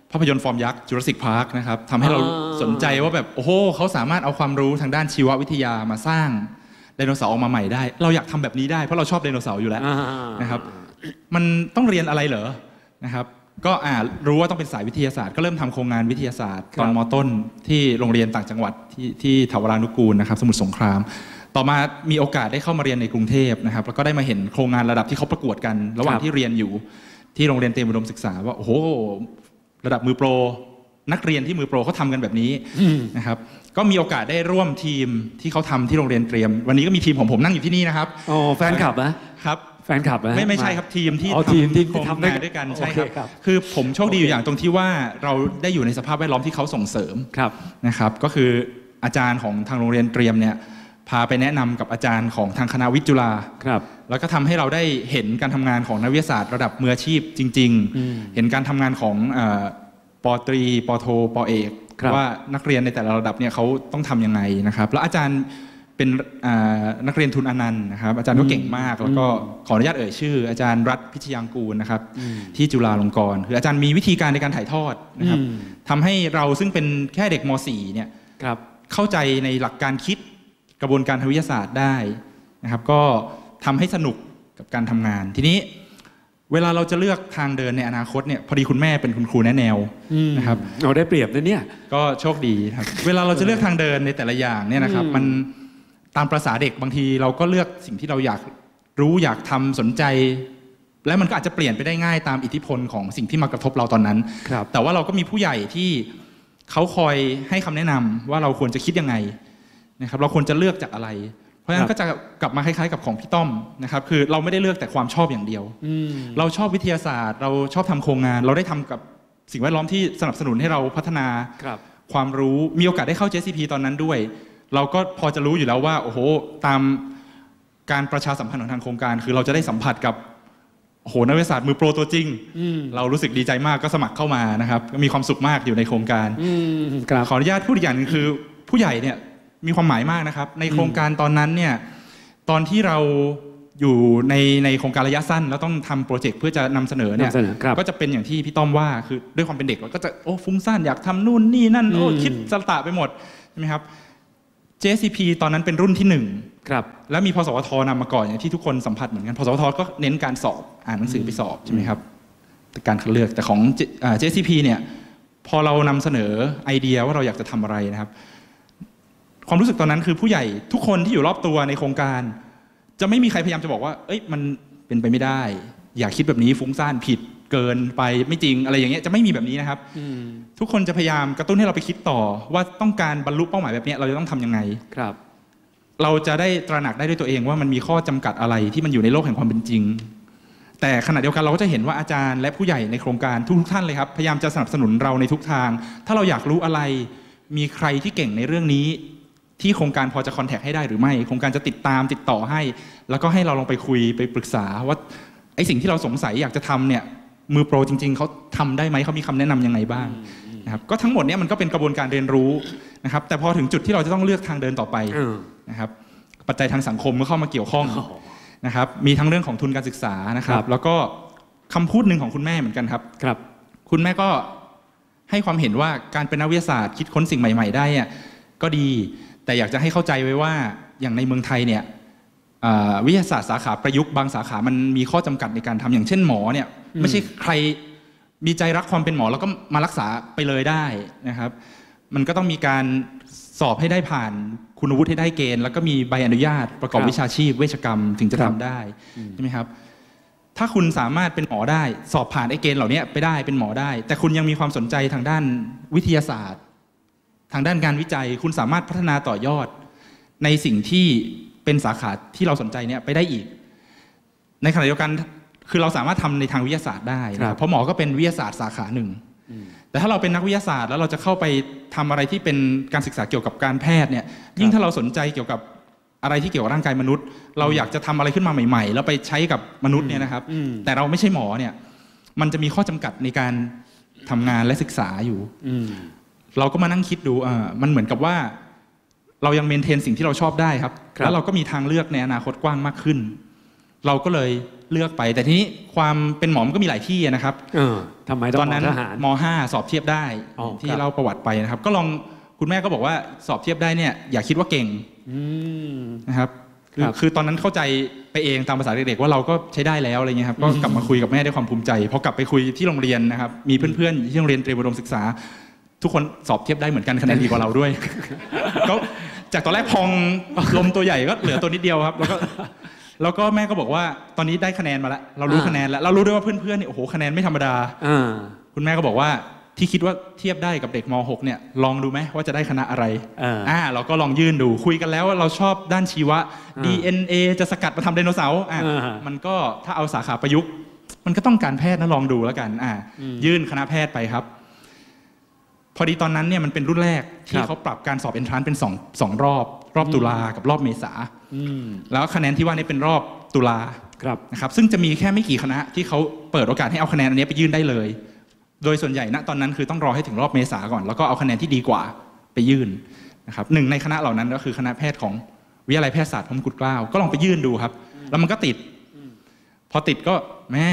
Speaker 8: ภาพยนตร์ฟอร์มยักษ์ Jurassic Park นะครับทำให้เราสนใจว่าแบบโอ้โหเขาสามารถเอาความรู้ทางด้านชีววิทยามาสร้างไดโนเสาร์ออกมาใหม่ได้เราอยากทำแบบนี้ได้เพราะเราชอบไดโนเสาร์อยู่แล้วนะครับมันต้องเรียนอะไรเหรอนะครับก็อ่ารู้ว่าต้องเป็นสายวิทยาศาสตร์ก็เริ่มทำโครงงานวิทยาศาสตร์ตอนม.ต้นที่โรงเรียนต่างจังหวัดที่ที่ถาวรานุกูลนะครับสมุทรสงครามต่อมามีโอกาสได้เข้ามาเรียนในกรุงเทพนะครับแล้วก็ได้มาเห็นโครงงานระดับที่เขาประกวดกันระหว่างที่เรียนอยู่ที่โรงเรียนเตรียมอุดมศึกษาว่าโอ้โหระดับมือโปรนักเรียนที่มือโปรเขาทำกันแบบนี้นะครับก็มีโอกาสได้ร่วมทีมที่เขาทำที่โรงเรียนเตรียมวันนี้ก็มีทีมของผมนั่งอยู่ที่นี่นะครับ
Speaker 3: อ๋อแฟนคลับนะครับแฟนคลับนะ
Speaker 8: ไม่ไม่ใช่ครับทีมที่
Speaker 3: ทีมที่
Speaker 8: ทำงานด้วยกันใช่ครับคือผมโชคดีอยู่อย่างตรงที่ว่าเราได้อยู่ในสภาพแวดล้อมที่เขาส่งเสริมนะครับก็คืออาจารย์ของทางโรงเรียนเตรียมเนี่ยพาไปแนะนำกับอาจารย์ของทางคณะวิทย์จุฬาแล้วก็ทำให้เราได้เห็นการทำงานของนักวิทยาศาสตร์ระดับมืออาชีพจริงๆเห็นการทำงานของป.ตรีป.โทป.เอกว่านักเรียนในแต่ละระดับเนี่ยเขาต้องทำยังไงนะครับแล้วอาจารย์เป็นนักเรียนทุนอนันต์นะครับอาจารย์ก็เก่งมากแล้วก็ขออนุญาตเอ่ยชื่ออาจารย์รัฐพิชยางกูลนะครับที่จุฬาลงกรณ์คืออาจารย์มีวิธีการในการถ่ายทอดนะครับทำให้เราซึ่งเป็นแค่เด็กม.สี่ เนี่ยเข้าใจในหลักการคิดกระบวนการทางวิทยาศาสตร์ได้นะครับก็ทำให้สนุกกับการทำงานทีนี้เวลาเราจะเลือกทางเดินในอนาคตเนี่ยพอดีคุณแม่เป็นคุณครูแนะแนวนะครับ
Speaker 3: เราได้เปรียบนะเนี่ย
Speaker 8: ก็โชคดีครับเวลาเราจะเลือกทางเดินในแต่ละอย่างเนี่ยนะครับมันตามประสาเด็กบางทีเราก็เลือกสิ่งที่เราอยากรู้อยากทำสนใจและมันก็อาจจะเปลี่ยนไปได้ง่ายตามอิทธิพลของสิ่งที่มากระทบเราตอนนั้นแต่ว่าเราก็มีผู้ใหญ่ที่เขาคอยให้คำแนะนำว่าเราควรจะคิดยังไงนะครับเราควรจะเลือกจากอะไรเพราะฉะนั้นก็จะกลับมาคล้ายๆกับของพี่ต้อมนะครับคือเราไม่ได้เลือกแต่ความชอบอย่างเดียวเราชอบวิทยาศาสตร์เราชอบทำโครงงานเราได้ทำกับสิ่งแวดล้อมที่สนับสนุนให้เราพัฒนาความรู้มีโอกาสได้เข้า เจ เอส ซี พี ตอนนั้นด้วยเราก็พอจะรู้อยู่แล้วว่าโอ้โหตามการประชาสัมพันธ์ของทางโครงการคือเราจะได้สัมผัสกับโอ้โหนักวิทยาศาสตร์มือโปรตัวจริงเรารู้สึกดีใจมากก็สมัครเข้ามานะครับมีความสุขมากอยู่ในโครงการขออนุญาตพูดอีกอย่างนึงคือผู้ใหญ่เนี่ยมีความหมายมากนะครับในโครงการตอนนั้นเนี่ยตอนที่เราอยู่ในในโครงการระยะสั้นแล้วต้องทำโปรเจกต์เพื่อจะนำเสนอเนี่ยก็จะเป็นอย่างที่พี่ต้อมว่าคือด้วยความเป็นเด็กเราก็จะโอ้ฟุ้งซ่านอยากทำนู่นนี่นั่นโอ้คิดสตะไปหมดใช่ไหมครับ เจ เอส ซี พี ตอนนั้นเป็นรุ่นที่หนึ่งแล้วมีพสวทนำมาก่อนอย่างที่ทุกคนสัมผัสเหมือนกันพสวทก็เน้นการสอบอ่านหนังสือไปสอบใช่ไหมครับการคัดเลือกแต่ของ เจ เอส ซี พี เนี่ยพอเรานำเสนอไอเดียว่าเราอยากจะทำอะไรนะครับความรู้สึกตอนนั้นคือผู้ใหญ่ทุกคนที่อยู่รอบตัวในโครงการจะไม่มีใครพยายามจะบอกว่าเอ้ยมันเป็นไปไม่ได้อย่าคิดแบบนี้ฟุ้งซ่านผิดเกินไปไม่จริงอะไรอย่างเงี้ยจะไม่มีแบบนี้นะครับทุกคนจะพยายามกระตุ้นให้เราไปคิดต่อว่าต้องการบรรลุเป้าหมายแบบนี้เราจะต้องทำยังไงครับเราจะได้ตระหนักได้ด้วยตัวเองว่ามันมีข้อจำกัดอะไรที่มันอยู่ในโลกแห่งความเป็นจริงแต่ขณะเดียวกันเราก็จะเห็นว่าอาจารย์และผู้ใหญ่ในโครงการทุกท่านเลยครับพยายามจะสนับสนุนเราในทุกทางถ้าเราอยากรู้อะไรมีใครที่เก่งในเรื่องนี้ที่โครงการพอจะคอนแทคให้ได้หรือไม่โครงการจะติดตามติดต่อให้แล้วก็ให้เราลองไปคุยไปปรึกษาว่าไอ้สิ่งที่เราสงสัยอยากจะทำเนี่ยมือโปรจริงๆเขาทำได้ไหมเขามีคำแนะนำยังไงบ้างนะครับก็ทั้งหมดนี้มันก็เป็นกระบวนการเรียนรู้นะครับแต่พอถึงจุดที่เราจะต้องเลือกทางเดินต่อไปนะครับปัจจัยทางสังคมก็เข้ามาเกี่ยวข้องนะครับมีทั้งเรื่องของทุนการศึกษานะครับแล้วก็คำพูดหนึ่งของคุณแม่เหมือนกันครับครับคุณแม่ก็ให้ความเห็นว่าการเป็นนักวิทยาศาสตร์คิดค้นสิ่งใหม่ๆได้เนี่ยก็ดีแต่อยากจะให้เข้าใจไว้ว่าอย่างในเมืองไทยเนี่ยวิทยาศาสตร์สาขาประยุกต์บางสาขามันมีข้อจำกัดในการทำอย่างเช่นหมอเนี่ยไม่ใช่ใครมีใจรักความเป็นหมอแล้วก็มารักษาไปเลยได้นะครับมันก็ต้องมีการสอบให้ได้ผ่านคุณวุฒิให้ได้เกณฑ์แล้วก็มีใบอนุญาตประกอบวิชาชีพเวชกรรมถึงจะทำได้ใช่ไหมครับถ้าคุณสามารถเป็นหมอได้สอบผ่านไอ้เกณฑ์เหล่านี้ไปได้เป็นหมอได้แต่คุณยังมีความสนใจทางด้านวิทยาศาสตร์ทางด้านการวิจัยคุณสามารถพัฒนาต่อยอดในสิ่งที่เป็นสาขาที่เราสนใจเนี่ยไปได้อีกในขณะเดียวกันคือเราสามารถทำในทางวิทยาศาสตร์ได้เพราะหมอก็เป็นวิทยาศาสตร์สาขาหนึ่งแต่ถ้าเราเป็นนักวิทยาศาสตร์แล้วเราจะเข้าไปทำอะไรที่เป็นการศึกษาเกี่ยวกับการแพทย์เนี่ยยิ่งถ้าเราสนใจเกี่ยวกับอะไรที่เกี่ยวกับร่างกายมนุษย์เราอยากจะทำอะไรขึ้นมาใหม่ๆแล้วไปใช้กับมนุษย์เนี่ยนะครับแต่เราไม่ใช่หมอเนี่ยมันจะมีข้อจำกัดในการทำงานและศึกษาอยู่เราก็มานั่งคิดดูอ่ามันเหมือนกับว่าเรายังเมนเทนสิ่งที่เราชอบได้ครับแล้วเราก็มีทางเลือกในอนาคตกว้างมากขึ้นเราก็เลยเลือกไปแต่ทีนี้ความเป็นหมอมันก็มีหลายที่นะครับ
Speaker 2: ทำไมต้อง
Speaker 8: ตอนนั้น
Speaker 2: ทหาร
Speaker 8: ม.ห้า สอบเทียบได้ที่เล่าประวัติไปนะครับก็ลองคุณแม่ก็บอกว่าสอบเทียบได้เนี่ยอย่าคิดว่าเก่งนะครับคือคือตอนนั้นเข้าใจไปเองตามภาษาเด็กๆว่าเราก็ใช้ได้แล้วอะไรเงี้ยครับก็กลับมาคุยกับแม่ด้วยความภูมิใจพอกลับไปคุยที่โรงเรียนนะครับมีเพื่อนๆที่โรงเรียนเตรียมอุดมศึกษาทุกคนสอบเทียบได้เหมือนกันคะแนนดีกว่าเราด้วยก็จากตอนแรกพองลมตัวใหญ่ก็เหลือตัวนิดเดียวครับแล้วก็แล้วก็แม่ก็บอกว่าตอนนี้ได้คะแนนมาแล้วเรารู้คะแนนแล้วเรารู้ด้วยว่าเพื่อนๆเนี่ยโอ้โหคะแนนไม่ธรรมดาคุณแม่ก็บอกว่าที่คิดว่าเทียบได้กับเด็กม หกเนี่ยลองดูไหมว่าจะได้คณะอะไรอ่าเราก็ลองยื่นดูคุยกันแล้วว่าเราชอบด้านชีวะ ดี เอ็น เอ จะสกัดมาทำไดโนเสาร์อ่ามันก็ถ้าเอาสาขาประยุกต์มันก็ต้องการแพทย์นะลองดูแล้วกันอ่ายื่นคณะแพทย์ไปครับพอดีตอนนั้นเนี่ยมันเป็นรุ่นแรกที่เขาปรับการสอบเอนทรานซ์เป็นสองสองรอบรอบตุลากับรอบเมษาแล้วคะแนนที่ว่านี่เป็นรอบตุลานะครับซึ่งจะมีแค่ไม่กี่คณะที่เขาเปิดโอกาสให้เอาคะแนนอันนี้ไปยื่นได้เลยโดยส่วนใหญ่ณตอนนั้นคือต้องรอให้ถึงรอบเมษาก่อนแล้วก็เอาคะแนนที่ดีกว่าไปยื่นนะครับหนึ่งในคณะเหล่านั้นก็คือคณะแพทย์ของวิทยาลัยแพทยศาสตร์พระมงกุฎเกล้าก็ลองไปยื่นดูครับแล้วมันก็ติดพอติดก็แม่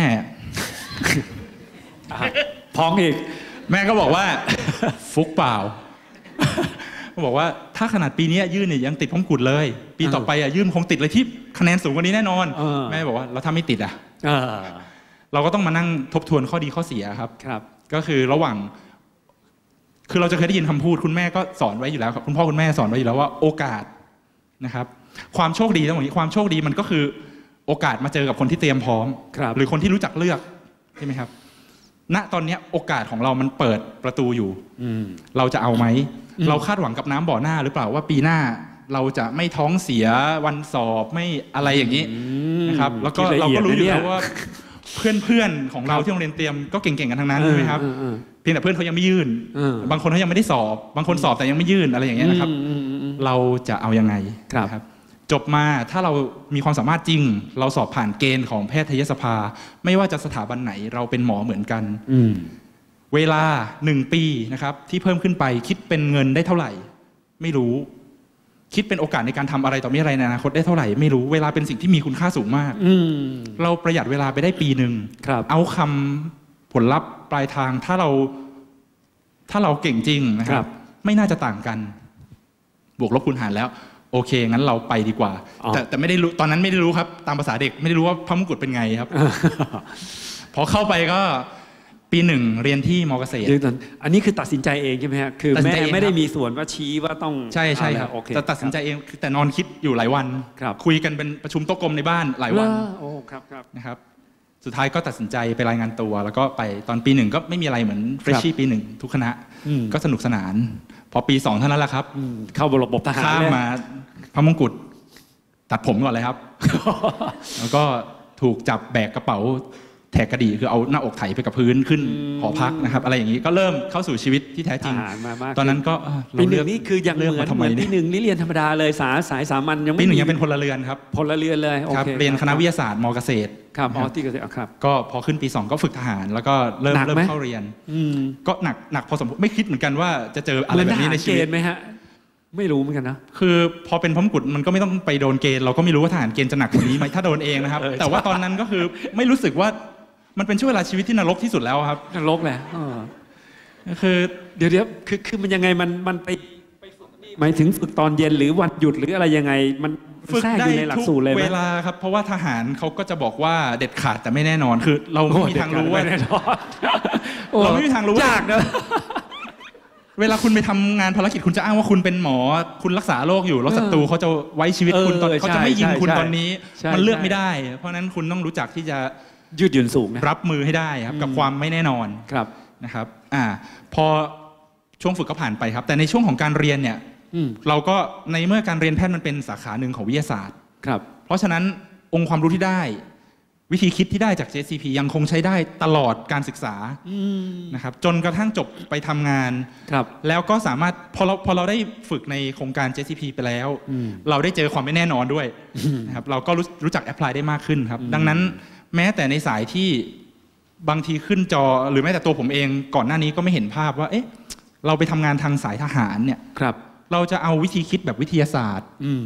Speaker 2: พ้องอีก
Speaker 8: แม่ก็บอกว่าฟุกเปล่าก็บอกว่าถ้าขนาดปีนี้ยื่นเนี่ยยังติดพระมงกุฎเลยปีต่อไปอ่ะยื่นคงติดเลยที่คะแนนสูงกว่านี้แน่นอนแม่บอกว่าแล้วถ้าไม่ติดอ่ะเราก็ต้องมานั่งทบทวนข้อดีข้อเสียครับ
Speaker 2: ครับ
Speaker 8: ก็คือระหว่างคือเราจะเคยได้ยินคำพูดคุณแม่ก็สอนไว้อยู่แล้วครับคุณพ่อคุณแม่สอนไว้อยู่แล้วว่าโอกาสนะครับความโชคดีทั้งหมดนี้ความโชคดีมันก็คือโอกาสมาเจอกับคนที่เตรียมพร้อมหรือคนที่รู้จักเลือกใช่ไหมครับณตอนนี้โอกาสของเรามันเปิดประตูอยู่เราจะเอาไหมเราคาดหวังกับน้ำบ่อหน้าหรือเปล่าว่าปีหน้าเราจะไม่ท้องเสียวันสอบไม่อะไรอย่างนี้นะครับแล้วก็เราก็รู้อยู่แล้วว่าเพื่อนๆของเราที่โรงเรียนเตรียมก็เก่งๆกันทั้งนั้นใช่ไหมครับเพียงแต่เพื่อนเขายังไม่ยื่นบางคนเขายังไม่ได้สอบบางคนสอบแต่ยังไม่ยื่นอะไรอย่างเงี้ยนะครับเราจะเอายังไงครับจบมาถ้าเรามีความสามารถจริงเราสอบผ่านเกณฑ์ของแพทยสภาไม่ว่าจะสถาบันไหนเราเป็นหมอเหมือนกันเวลาหนึ่งปีนะครับที่เพิ่มขึ้นไปคิดเป็นเงินได้เท่าไหร่ไม่รู้คิดเป็นโอกาสในการทำอะไรต่อมีอะไรในอนาคตได้เท่าไหร่ไม่รู้เวลาเป็นสิ่งที่มีคุณค่าสูงมากเราประหยัดเวลาไปได้ปีหนึ่งเอาคำผลลัพธ์ปลายทางถ้าเราถ้าเราเก่งจริงนะครับไม่น่าจะต่างกันบวกลบคูณหารแล้วโอเคงั้นเราไปดีกว่าแต่แต่ไม่ได้รู้ตอนนั้นไม่ได้รู้ครับตามภาษาเด็กไม่ได้รู้ว่าพระมงกุฎเป็นไงครับ พอเข้าไปก็ปีหนึ่งเรียนที่ม.เกษตร
Speaker 2: อันนี้คือตัดสินใจเองใช่ไหมฮะคือแม่ไม่ได้มีส่วนว่าชี้ว่าต้อง
Speaker 8: ใช่ใช่ครับแต่ตัดสินใจเองแต่นอนคิดอยู่หลายวันคุยกันเป็นประชุมโต๊ะกลมในบ้านหลายวัน
Speaker 2: โอ้ครับครับ
Speaker 8: นะครับสุดท้ายก็ตัดสินใจไปรายงานตัวแล้วก็ไปตอนปีหนึ่งก็ไม่มีอะไรเหมือนเฟรชชี่ปีหนึ่งทุกคณะก็สนุกสนานพอปีสองเท่านั้นแหละครับ
Speaker 2: เข้าระบบทหาร
Speaker 8: ข้ามมาพระมงกุฎตัดผมก่อนเลยครับ แล้วก็ถูกจับแบกกระเป๋าแถกกระดี่คือเอาหน้าอกไถไปกับพื้นขึ้นหอพักนะครับอะไรอย่างนี้ก็เริ่มเข้าสู่ชีวิตที่แท้จริงตอนนั้นก็
Speaker 2: ปีหนึ่งนี่คือยังเหมือนเหมือนปีหนึ่งนี่เรียนธรรมดาเลยสายสายสามัญยังไม่
Speaker 8: ปีหนึ่งยังเป็นพลเรือนครับ
Speaker 2: พลเรือนเลย
Speaker 8: ครับเรียนคณะวิทยาศาสตร์ม.เกษตร
Speaker 2: ครับอ๋อที่เกษตรครับ
Speaker 8: ก็พอขึ้นปีสองก็ฝึกทหารแล้วก็เริ่มเริ่มเข้าเรียนก็หนักหนักพอสมควรไม่คิดเหมือนกันว่าจะเจออะไรแบบนี้ในชีวิต
Speaker 2: ไหมฮะไม่รู้เหมือนกันนะ
Speaker 8: คือพอเป็นพระมงกุฎมันก็ไม่ต้องไปโดนเกณฑ์เราก็ไม่รู้ว่าทหารเกณฑ์จะหนักกว่านี้ไหมถ้าโดนเองนะครับแต่ว่าตอนนั้นก็คือไม่รู้สึกว่ามันเป็นช่วงเวลาชีวิตที่นรกที่สุดแล้วครับ
Speaker 2: นรกแหละ
Speaker 8: คือ
Speaker 2: เดี๋ยวเดี๋ยวคือคือมันยังไงมันมันไปหมายถึงฝึกตอนเย็นหรือวันหยุดหรืออะไรยังไงมัน
Speaker 8: ฝึกได้ทุกเวลาครับเพราะว่าทหารเขาก็จะบอกว่าเด็ดขาดแต่ไม่แน่นอนคือเราไม่มีทางรู้ว่าเราไม่มีทางรู้
Speaker 2: ยากนะ
Speaker 8: เวลาคุณไปทำงานภารกิจคุณจะอ้างว่าคุณเป็นหมอคุณรักษาโรคอยู่แล้วศัตรูเขาจะไว้ชีวิตคุณตอนเขาจะไม่ยิงคุณตอนนี้มันเลือกไม่ได้เพราะนั้นคุณต้องรู้จักที่จะ
Speaker 2: ยืดหยุ่นสูง
Speaker 8: รับมือให้ได้ครับกับความไม่แน่นอน
Speaker 2: ครับ
Speaker 8: นะครับอ่าพอช่วงฝึกก็ผ่านไปครับแต่ในช่วงของการเรียนเนี่ยเราก็ในเมื่อการเรียนแพทย์มันเป็นสาขาหนึ่งของวิทยาศาสตร์
Speaker 2: ครับ
Speaker 8: เพราะฉะนั้นองค์ความรู้ที่ได้วิธีคิดที่ได้จาก เจ เอส ซี พี ยังคงใช้ได้ตลอดการศึกษานะครับจนกระทั่งจบไปทำงานแล้วก็สามารถพอเราพอเราได้ฝึกในโครงการ เจ เอส ซี พี ไปแล้วเราได้เจอความไม่แน่นอนด้วยนะครับเราก็รู้รู้จักแอพพลายได้มากขึ้นครับดังนั้นแม้แต่ในสายที่บางทีขึ้นจอหรือแม้แต่ตัวผมเองก่อนหน้านี้ก็ไม่เห็นภาพว่าเอ๊ะเราไปทำงานทางสายทหารเนี่ยเราจะเอาวิธีคิดแบบวิทยาศาสตร์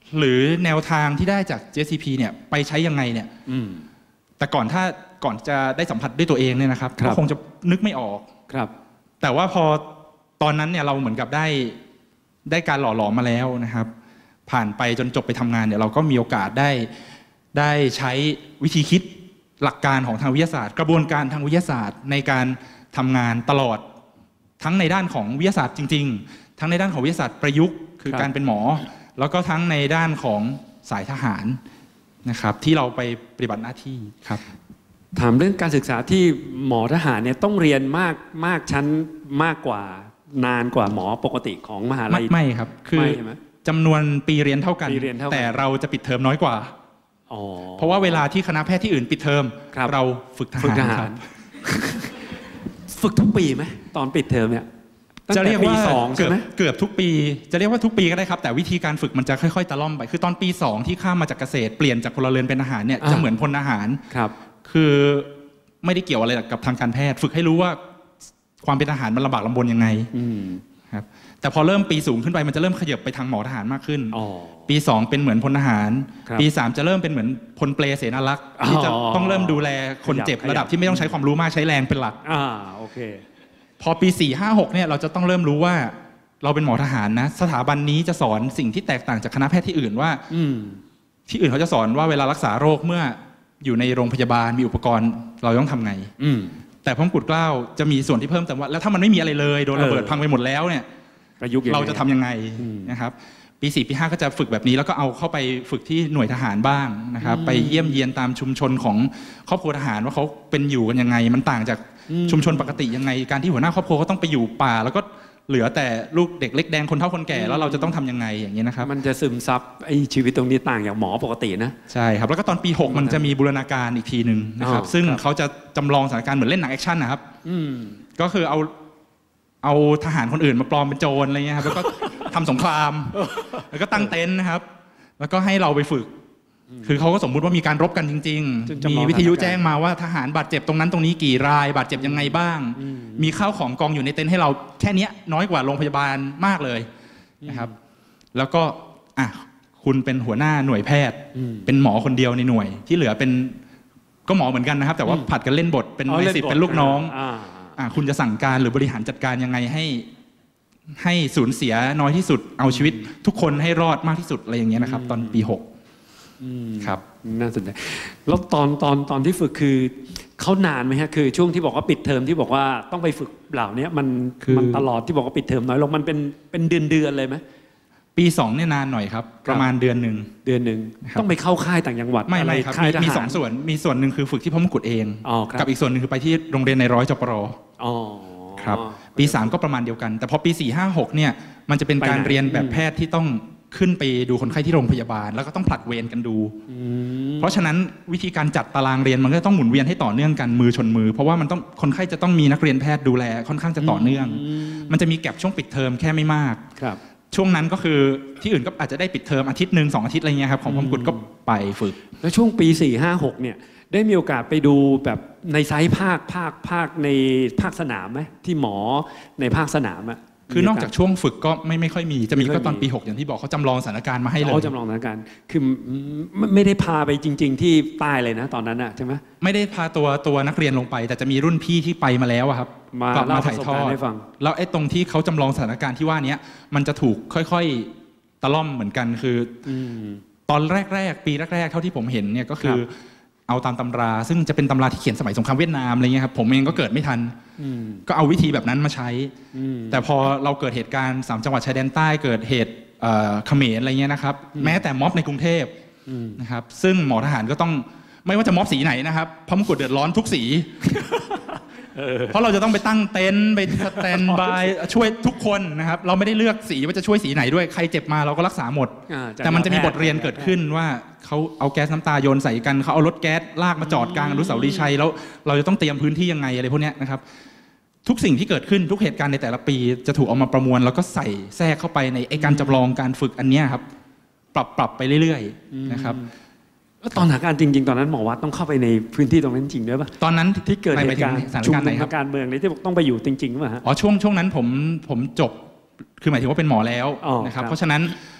Speaker 8: หรือแนวทางที่ได้จาก เจ เอส ซี พี เนี่ยไปใช้ยังไงเนี่ยแต่ก่อนถ้าก่อนจะได้สัมผัสด้วยตัวเองเนี่ยนะครับก็คงจะนึกไม่ออก
Speaker 2: ครับ
Speaker 8: แต่ว่าพอตอนนั้นเนี่ยเราเหมือนกับได้ได้การหล่อหลอมมาแล้วนะครับผ่านไปจนจบไปทำงานเนี่ยเราก็มีโอกาสได้ได้ใช้วิธีคิดหลักการของทางวิทยาศาสตร์กระบวนการทางวิทยาศาสตร์ในการทำงานตลอดทั้งในด้านของวิทยาศาสตร์จริงๆทั้งในด้านของวิทยาศาสตร์ประยุกต์คือการเป็นหมอแล้วก็ทั้งในด้านของสายทหารนะครับที่เราไปปฏิบัติหน้าที่ครับ
Speaker 2: ถามเรื่องการศึกษาที่หมอทหารเนี่ยต้องเรียนมากมากชั้นมากกว่านานกว่าหมอปกติของมหาลัย
Speaker 8: ไม่ครับคือจำนวนปีเรียนเท่ากันแต่เราจะปิดเทอมน้อยกว่าเพราะว่าเวลาที่คณะแพทย์ที่อื่นปิดเทอมเราฝึกทหารครับ
Speaker 2: ฝึกทุกปีไหมตอนปิดเทอมเนี่ย
Speaker 8: จะเรียกว่าเกือบเกือบทุกปีจะเรียกว่าทุกปีก็ได้ครับแต่วิธีการฝึกมันจะค่อยๆตะล่อมไปคือตอนปีสองที่ข้ามมาจากเกษตรเปลี่ยนจากพลเรือนเป็นทหารเนี่ยจะเหมือนพลทหาร
Speaker 2: ครับ
Speaker 8: คือไม่ได้เกี่ยวอะไรกับทางการแพทย์ฝึกให้รู้ว่าความเป็นทหารมันลำบากลำบนยังไงครับแต่พอเริ่มปีสูงขึ้นไปมันจะเริ่มขยับไปทางหมอทหารมากขึ้นปีสองเป็นเหมือนพลทหารปีสามจะเริ่มเป็นเหมือนพลเปลเสนารักษ์ที่จะต้องเริ่มดูแลคนเจ็บระดับที่ไม่ต้องใช้ความรู้มากใช้แรงเป็นหลัก
Speaker 2: อ่าโอเค
Speaker 8: พอปีสี่ห้าหกเนี่ยเราจะต้องเริ่มรู้ว่าเราเป็นหมอทหารนะสถาบันนี้จะสอนสิ่งที่แตกต่างจากคณะแพทย์ที่อื่นว่าที่อื่นเขาจะสอนว่าเวลารักษาโรคเมื่ออยู่ในโรงพยาบาลมีอุปกรณ์เราต้องทำไงแต่พระมงกุฎเกล้าจะมีส่วนที่เพิ่มแต่ว่าแล้วถ้ามันไม่มีอะไรเลยโดนระเบิดพังไปหมดแล้วเนี่ยเราจะทำยังไงนะครับปีสี่ปีห้าก็จะฝึกแบบนี้แล้วก็เอาเข้าไปฝึกที่หน่วยทหารบ้างนะครับไปเยี่ยมเยียนตามชุมชนของครอบครัวทหารว่าเขาเป็นอยู่กันยังไงมันต่างจากชุมชนปกติยังไงการที่หัวหน้าครอบครัวเขาต้องไปอยู่ป่าแล้วก็เหลือแต่ลูกเด็กเล็กแดงคนเฒ่าคนแก่แล้วเราจะต้องทำยังไงอย่างนี้นะครับ
Speaker 2: มันจะซึมซับไอ้ชีวิตตรงนี้ต่างจากหมอปกตินะ
Speaker 8: ใช่ครับแล้วก็ตอนปีหกมันจะมีบูรณาการอีกทีหนึ่งนะครับซึ่งเขาจะจำลองสถานการณ์เหมือนเล่นหนังแอคชั่นนะครับก็คือเอาเอาทหารคนอื่นมาปลอมเป็นโจรอะไรเงี้ยครับแล้วก็ทำสงครามแล้วก็ตั้งเต็นท์นะครับแล้วก็ให้เราไปฝึกคือเขาก็สมมุติว่ามีการรบกันจริงๆมีวิทยุแจ้งมาว่าทหารบาดเจ็บตรงนั้นตรงนี้กี่รายบาดเจ็บยังไงบ้างมีข้าวของกองอยู่ในเต็นท์ให้เราแค่นี้น้อยกว่าโรงพยาบาลมากเลยนะครับแล้วก็อ่ะคุณเป็นหัวหน้าหน่วยแพทย์เป็นหมอคนเดียวในหน่วยที่เหลือเป็นก็หมอเหมือนกันนะครับแต่ว่าผัดกันเล่นบทเป็นนายสิบเป็นลูกน้องอ่ะคุณจะสั่งการหรือบริหารจัดการยังไงให้ให้สูญเสียน้อยที่สุดเอาชีวิตทุกคนให้รอดมากที่สุดอะไรอย่างเงี้ยนะครับตอนปีหก
Speaker 2: ครับน่าสนใจแล้วตอนตอนตอนที่ฝึกคือเขานานไหมฮะคือช่วงที่บอกว่าปิดเทอมที่บอกว่าต้องไปฝึกเหล่านี้มันมันตลอดที่บอกว่าปิดเทอมน้อยลงมันเป็นเป็นเดือนเดือนเลยไหม
Speaker 8: ปีสองเนี่ยนานหน่อยครับประมาณเดือนหนึ่ง
Speaker 2: เดือนหนึ่งต้องไปเข้าค่ายต่างจังหวัด
Speaker 8: ไม่ไม่ครับมีสองส่วนมีส่วนหนึ่งคือฝึกที่พระมงกุฎเองกับอีกส่วนหนึ่งคือไปที่โรงเรียนในร้อยจปรครับปีสามก็ประมาณเดียวกันแต่พอปีสี่ห้าหกเนี่ยมันจะเป็นการเรียนแบบแพทย์ที่ต้องขึ้นไปดูคนไข้ที่โรงพยาบาลแล้วก็ต้องผลัดเวรกันดูเพราะฉะนั้นวิธีการจัดตารางเรียนมันก็ต้องหมุนเวียนให้ต่อเนื่องกันมือชนมือเพราะว่ามันต้องคนไข้จะต้องมีนักเรียนแพทย์ดูแลค่อนข้างจะต่อเนื่องมันจะมีแก็บช่วงปิดเทอมแค่ไม่มากช่วงนั้นก็คือที่อื่นก็อาจจะได้ปิดเทอมอาทิตย์หนึ่งสองอาทิตย์อะไรเงี้ยครับของพระมงกุฎก็ไปฝึก
Speaker 2: แล้วช่วงปีสี่ห้าหกเนี่ยได้มีโอกาสไปดูแบบในไซต์ภาคภาคภาคในภาคสนามไหมที่หมอในภาคสนามอะ
Speaker 8: คือนอกจากช่วงฝึกก็ไม่ไม่ค่อยมีจะมีก็ตอนปีหกอย่างที่บอกเขาจำลองสถานการณ์มาให้เลย
Speaker 2: เขาจำลองสถานการณ์คือไม่ได้พาไปจริงๆที่ใต้เลยนะตอนนั้นอะใช่ไหม
Speaker 8: ไม่ได้พาตัวตัวนักเรียนลงไปแต่จะมีรุ่นพี่ที่ไปมาแล้วครับ
Speaker 2: กลับมาถ่ายทอด
Speaker 8: แล้วไอ้ตรงที่เขาจำลองสถานการณ์ที่ว่านี้มันจะถูกค่อยๆตะล่อมเหมือนกันคือตอนแรกๆปีแรกๆเท่าที่ผมเห็นเนี่ยก็คือเอาตามตำราซึ่งจะเป็นตำราที่เขียนสมัยสงครามเวียดนามอะไรเงี้ยครับผมเองก็เกิดไม่ทันก็เอาวิธีแบบนั้นมาใช้แต่พอเราเกิดเหตุการณ์สามจังหวัดชายแดนใต้เกิดเหตุเขมรอะไรเงี้ยนะครับแม้แต่ม็อบในกรุงเทพนะครับซึ่งหมอทหารก็ต้องไม่ว่าจะม็อบสีไหนนะครับพระมงกุฎเดือดร้อนทุกสีเพราะเราจะต้องไปตั้งเต็นท์ไปสแตนบายช่วยทุกคนนะครับเราไม่ได้เลือกสีว่าจะช่วยสีไหนด้วยใครเจ็บมาเราก็รักษาหมดแต่มันจะมีบทเรียนเกิดขึ้นว่าเขาเอาแก๊สน้ำตาโยนใส่กันเขาเอารถแก๊สลากมาจอดกลางอนุสาวรีย์ชัยแล้วเราจะต้องเตรียมพื้นที่ยังไงอะไรพวกนี้นะครับทุกสิ่งที่เกิดขึ้นทุกเหตุการณ์ในแต่ละปีจะถูกเอามาประมวลแล้วก็ใส่แทรกเข้าไปในไอ้การจำลองการฝึกอันนี้ครับปรับปรับไปเรื่อยๆนะครับ
Speaker 2: ตอนสถานการณ์จริงๆตอนนั้นหมอวัดต้องเข้าไปในพื้นที่ตรงนั้นจริงด้วยป่ะ
Speaker 8: ตอนนั้น
Speaker 2: ที่เกิดเหตุการณ์ชุมนุมการเมืองนี้ที่ต้องไปอยู่จริงๆป่ะฮะ
Speaker 8: อ๋อช่วงช่วงนั้นผมผมจบคือหมายถึงว่าเป็นหมอแล้วนะครับเพราะฉะนั้น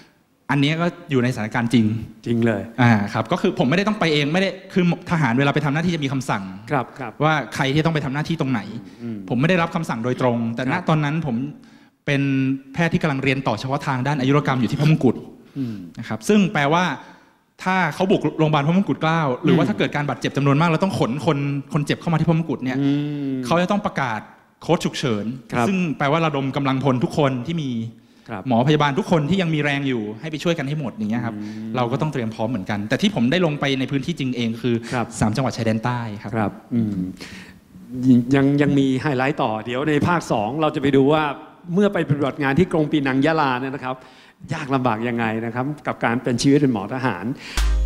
Speaker 8: อันนี้ก็อยู่ในสถานการณ์จริง
Speaker 3: จริงเลย
Speaker 8: อ่าครับก็คือผมไม่ได้ต้องไปเองไม่ได้คือทหารเวลาไปทำหน้าที่จะมีคำสั่ง
Speaker 3: ครับครับ
Speaker 8: ว่าใครที่ต้องไปทำหน้าที่ตรงไหนผมไม่ได้รับคำสั่งโดยตรงแต่ณตอนนั้นผมเป็นแพทย์ที่กำลังเรียนต่อเฉพาะทางด้านอายุรกรรมอยู่ที่พระมงกุฎนะครับซึ่งแปลว่าถ้าเขาบุกโรงพยาบาลพระมงกุฎเกล้าหรือว่าถ้าเกิดการบาดเจ็บจำนวนมากเราต้องขนคนคนเจ็บเข้ามาที่พระมงกุฎเนี่ยเขาจะต้องประกาศโค้ดฉุกเฉินซึ่งแปลว่าระดมกำลังพลทุกคนที่มีหมอพยาบาลทุกคนที่ยังมีแรงอยู่ให้ไปช่วยกันให้หมดอย่างเงี้ยครับเราก็ต้องเตรียมพร้อมเหมือนกันแต่ที่ผมได้ลงไปในพื้นที่จริงเองคือสามจังหวัดชายแดนใต้ครับ
Speaker 3: ครับยังยังมีไฮไลท์ต่อเดี๋ยวในภาคสองเราจะไปดูว่าเมื่อไปปฏิบัติงานที่กรงปีนังยะลาเนี่ยนะครับยากลำบากยังไงนะครับกับการเป็นชีวิตเป็นหมอทหาร